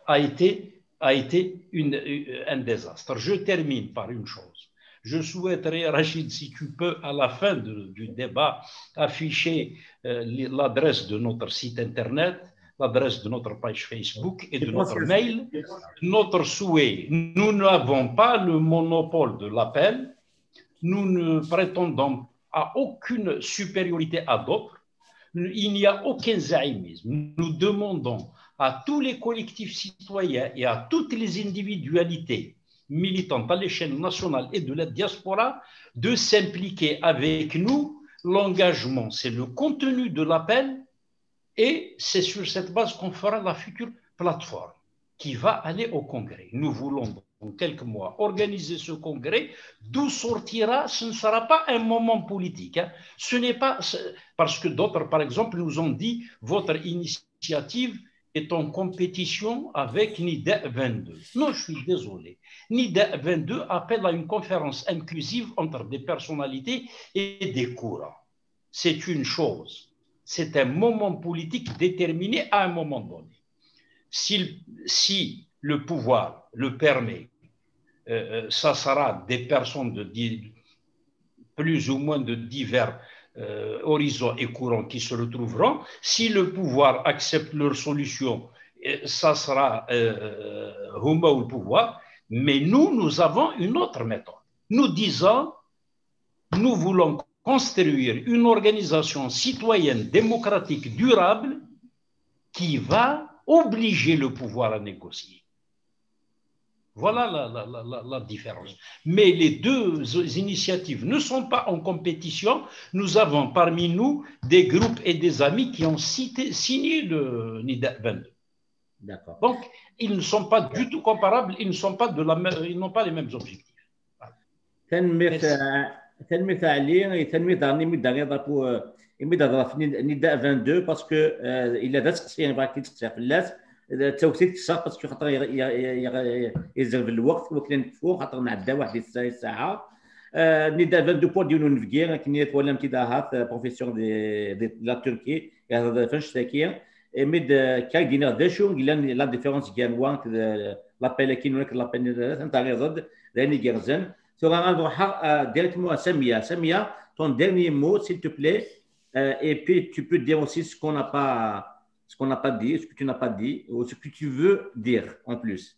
a été, a été une, un désastre. Je termine par une chose. Je souhaiterais, Rachid, si tu peux, à la fin de, du débat, afficher euh, l'adresse de notre site Internet, l'adresse de notre page Facebook et de notre mail. Notre souhait, nous n'avons pas le monopole de l'appel, nous ne prétendons à aucune supériorité à d'autres, il n'y a aucun zaïmisme. Nous demandons à tous les collectifs citoyens et à toutes les individualités militantes à l'échelle nationale et de la diaspora de s'impliquer avec nous. L'engagement, c'est le contenu de l'appel et c'est sur cette base qu'on fera la future plateforme qui va aller au congrès. Nous voulons dans quelques mois organiser ce congrès, d'où sortira, ce ne sera pas un moment politique. Hein. Ce n'est pas, parce que d'autres, par exemple, nous ont dit votre initiative est en compétition avec NIDA vingt-deux. Non, je suis désolé. NIDA vingt-deux appelle à une conférence inclusive entre des personnalités et des courants. C'est une chose. C'est un moment politique déterminé à un moment donné. Si, si le pouvoir le permet, euh, ça sera des personnes de plus ou moins de divers Euh, horizons et courants qui se retrouveront. Si le pouvoir accepte leur solution, ça sera euh, Huma ou le pouvoir. Mais nous, nous avons une autre méthode. Nous disons, nous voulons construire une organisation citoyenne démocratique durable qui va obliger le pouvoir à négocier. Voilà la, la, la, la différence. Mais les deux initiatives ne sont pas en compétition. Nous avons parmi nous des groupes et des amis qui ont cité, signé le NIDA vingt-deux. D'accord. Donc, ils ne sont pas du tout comparables, ils ne sont pas de la même, ils n'ont pas les mêmes objectifs. تنمية عليه تنمية دارني مي داري ضربو مي دار في نداء اثنين وعشرين باسكو الا دات تقصير بغا كي تقصير فلاس التوثيق تصاف باسكو خاطر يزرف الوقت وكنا نكفو خاطر نعدى واحد الساعه نداء اثنين وعشرين بور ديالو نفكير كاين ولا امتداحات بروفيسور دي لا تركي هذا فاش تاكير ميد كاي دينا داشو قلنا لا ديفيرونس كان وان لابيل كاين هناك لابيل انت غير ضد لاني كيرزن Tu auras un directement à Samia. Samia, ton dernier mot, s'il te plaît, euh, et puis tu peux dire aussi ce qu'on n'a pas, ce qu'on n'a pas dit, ce que tu n'as pas dit, ou ce que tu veux dire en plus.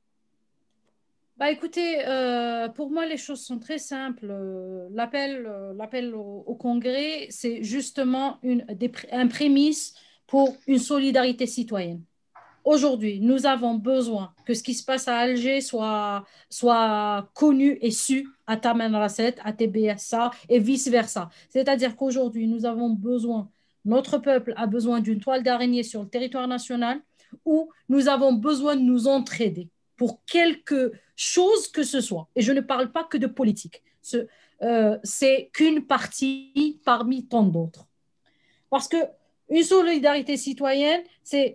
Bah écoutez, euh, pour moi les choses sont très simples. L'appel, l'appel au, au congrès, c'est justement une, des, un prémisse pour une solidarité citoyenne. Aujourd'hui, nous avons besoin que ce qui se passe à Alger soit, soit connu et su à Taman Rasset, à T B S A et vice-versa. C'est-à-dire qu'aujourd'hui, nous avons besoin, notre peuple a besoin d'une toile d'araignée sur le territoire national où nous avons besoin de nous entraider pour quelque chose que ce soit. Et je ne parle pas que de politique. Ce, euh, c'est qu'une partie parmi tant d'autres. Parce qu'une solidarité citoyenne, c'est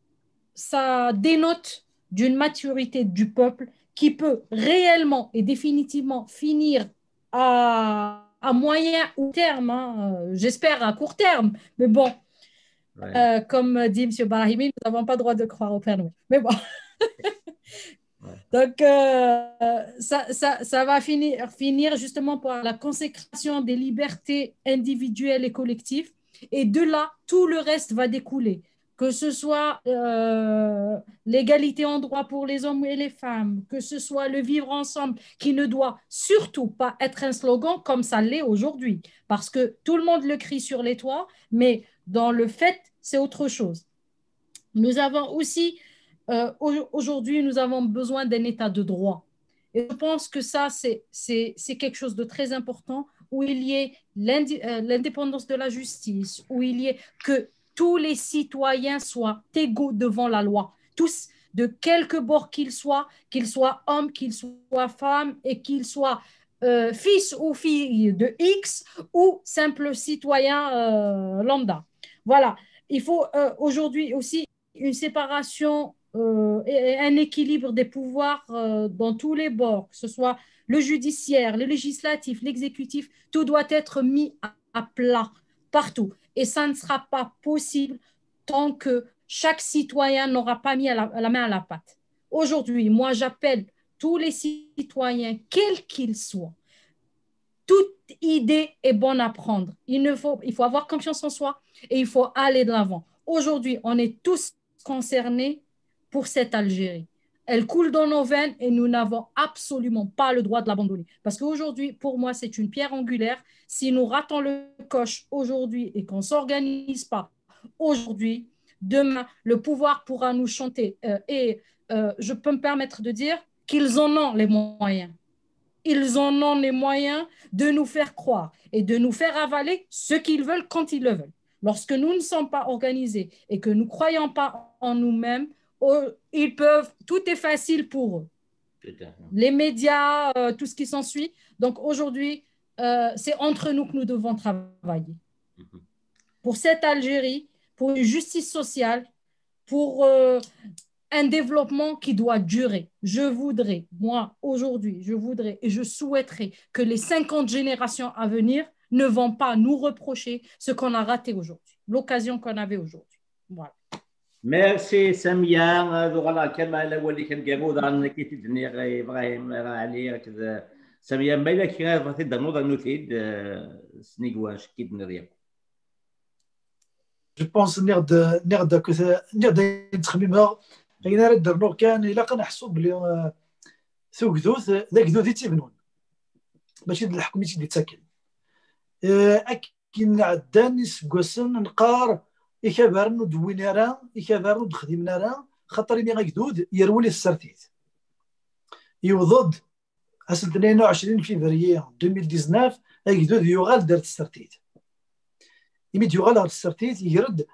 ça dénote d'une maturité du peuple qui peut réellement et définitivement finir à, à moyen ou terme, hein, j'espère à court terme, mais bon, ouais. euh, comme dit M. Brahimi, nous n'avons pas le droit de croire au Père Noël. Mais bon. Ouais. Donc, euh, ça, ça, ça va finir, finir justement par la consécration des libertés individuelles et collectives, et de là, tout le reste va découler. Que ce soit euh, l'égalité en droit pour les hommes et les femmes, que ce soit le vivre ensemble, qui ne doit surtout pas être un slogan comme ça l'est aujourd'hui, parce que tout le monde le crie sur les toits, mais dans le fait, c'est autre chose. Nous avons aussi, euh, aujourd'hui, nous avons besoin d'un état de droit. Et je pense que ça, c'est, c'est, c'est quelque chose de très important, où il y ait l'indépendance de la justice, où il y ait que tous les citoyens soient égaux devant la loi, tous, de quelque bord qu'ils soient, qu'ils soient hommes, qu'ils soient femmes, et qu'ils soient euh, fils ou filles de X ou simples citoyens euh, lambda. Voilà, il faut euh, aujourd'hui aussi une séparation euh, et un équilibre des pouvoirs euh, dans tous les bords, que ce soit le judiciaire, le législatif, l'exécutif, tout doit être mis à, à plat partout. Et ça ne sera pas possible tant que chaque citoyen n'aura pas mis la, la main à la pâte. Aujourd'hui, moi, j'appelle tous les citoyens, quels qu'ils soient. Toute idée est bonne à prendre. Il, ne faut, il faut avoir confiance en soi et il faut aller de l'avant. Aujourd'hui, on est tous concernés pour cette Algérie. Elle coule dans nos veines et nous n'avons absolument pas le droit de l'abandonner. Parce qu'aujourd'hui, pour moi, c'est une pierre angulaire. Si nous ratons le coche aujourd'hui et qu'on ne s'organise pas aujourd'hui, demain, le pouvoir pourra nous chanter. Euh, et euh, je peux me permettre de dire qu'ils en ont les moyens. Ils en ont les moyens de nous faire croire et de nous faire avaler ce qu'ils veulent quand ils le veulent. Lorsque nous ne sommes pas organisés et que nous ne croyons pas en nous-mêmes, ils peuvent, tout est facile pour eux. Les médias, euh, tout ce qui s'ensuit. Donc aujourd'hui, euh, c'est entre nous que nous devons travailler. Pour cette Algérie, pour une justice sociale, pour euh, un développement qui doit durer. Je voudrais, moi, aujourd'hui, je voudrais et je souhaiterais que les cinquante générations à venir ne vont pas nous reprocher ce qu'on a raté aujourd'hui, l'occasion qu'on avait aujourd'hui. Voilà. Merci Samia. Voilà, كما الأول اللي كنقالوا ظن كي تدني إبراهيم علي كذا سامية ما إلا كي غير تدنو ظنو تيد سنيقواش كي دنيا. Je pense نقد نقد كذا نقد نتخممها أين رد النور كان إلا كنحسوا بلي ثوك ذوث ذاك ذوث يتبنون ماشي د الحكم يتي تاكل أكين عدان سكوسن نقار إكبرنو دوينارا إكبرنو دخدمنارا خاطر مي غيكدود يرولي السرتيت يوضد أسل اثنين وعشرين فيفريي ألفين وتسعطاش غيكدود يوغال دارت السرتيت يميت يوغال دارت السرتيت يرد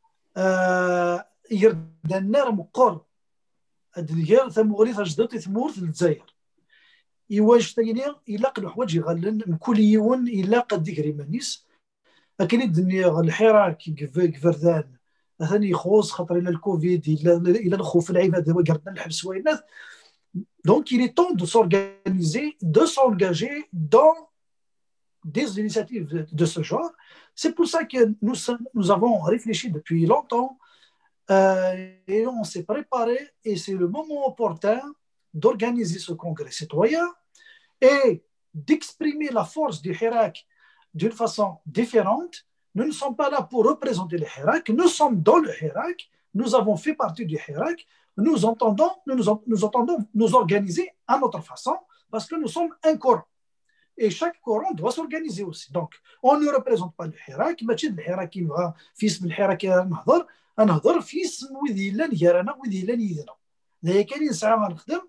آه يرد النار مقر الدنيا ثموري تجدد ثمور في الجزائر يواش تايني إلا قلو حوايج يغلن مكل يون إلا قد ذكري مانيس لكن الدنيا الحراك كفردان ثاني يخوص خاطر إلى الكوفيد إلى إلى الخوف العباد وقردنا الحبس والناس donc il est temps de s'organiser de s'engager dans des initiatives de, de ce genre. C'est pour ça que nous, nous avons réfléchi depuis longtemps euh, et on s'est préparé et c'est le moment opportun d'organiser ce congrès citoyen et d'exprimer la force du Hirak d'une façon différente. Nous ne sommes pas là pour représenter le Hirak, nous sommes dans le Hirak, nous avons fait partie du Hirak, nous entendons nous, nous, nous entendons nous organiser à notre façon parce que nous sommes un Coran. Et chaque Coran doit s'organiser aussi. Donc, on ne représente pas le Hirak, mais le Hirak il va fils le Hirak نهضر نهضر في اسم وذي لا نيرانا وذي لا نيدنا. ذا كان يسعى ما نخدم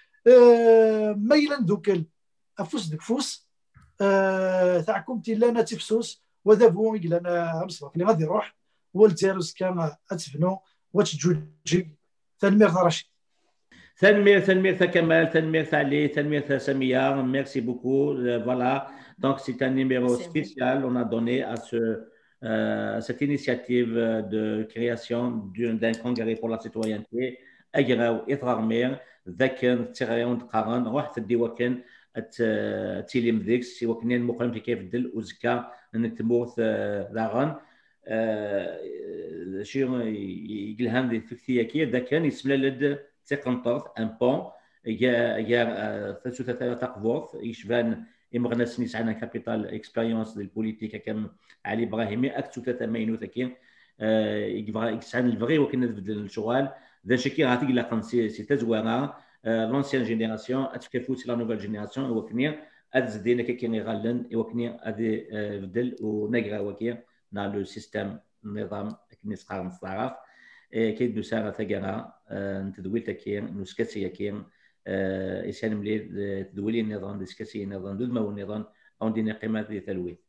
ما يلان دوكل افوس دك فوس تاعكم تيلانا تفسوس وذا بو يقلنا مصرف اللي غادي يروح والتيروس كان اتفنو وتجوجي تنمير رشيد. Tanmir, Tanmir Kamal, Tanmir Ali, Tanmir Samia, merci beaucoup. Euh, voilà, donc c'est un numéro c'est spécial. On a donné à ce, euh, cette initiative de création d'un congrès pour la citoyenneté. أجراو إطار مير ذاك تغيرون تقارن روح تدي وكان تيليم ذيكس وكنين مقرم في كيف دل وزكا انك تموت لاغان شي يقلهم ذي فكتيا كي ذاك كان يسمى لد تقنطرت ان بون يا يا ثلاثة ثلاثة تقفوف يشفان إمغنا سنيس عنا كابيتال إكسبيريونس للبوليتيك كم علي إبراهيمي أكتو ثلاثة ماينو ثكين يقفا يكسعن الفغي وكنا نبدل الشغال ذا شكي غاتي لقن سي سي تزوانا لونسيان جينيراسيون اتكفوت لا نوفيل جينيراسيون وكني ازدينا كي غالن وكني ادي بدل ونقرا وكي نا لو سيستيم النظام كني صقار نصراف كي دو ساره ثقرا نتدويل تكين نسكسي كين يسالم لي تدويلي النظام ديسكسي النظام دود ما هو النظام او دينا قيمات ذي تلويث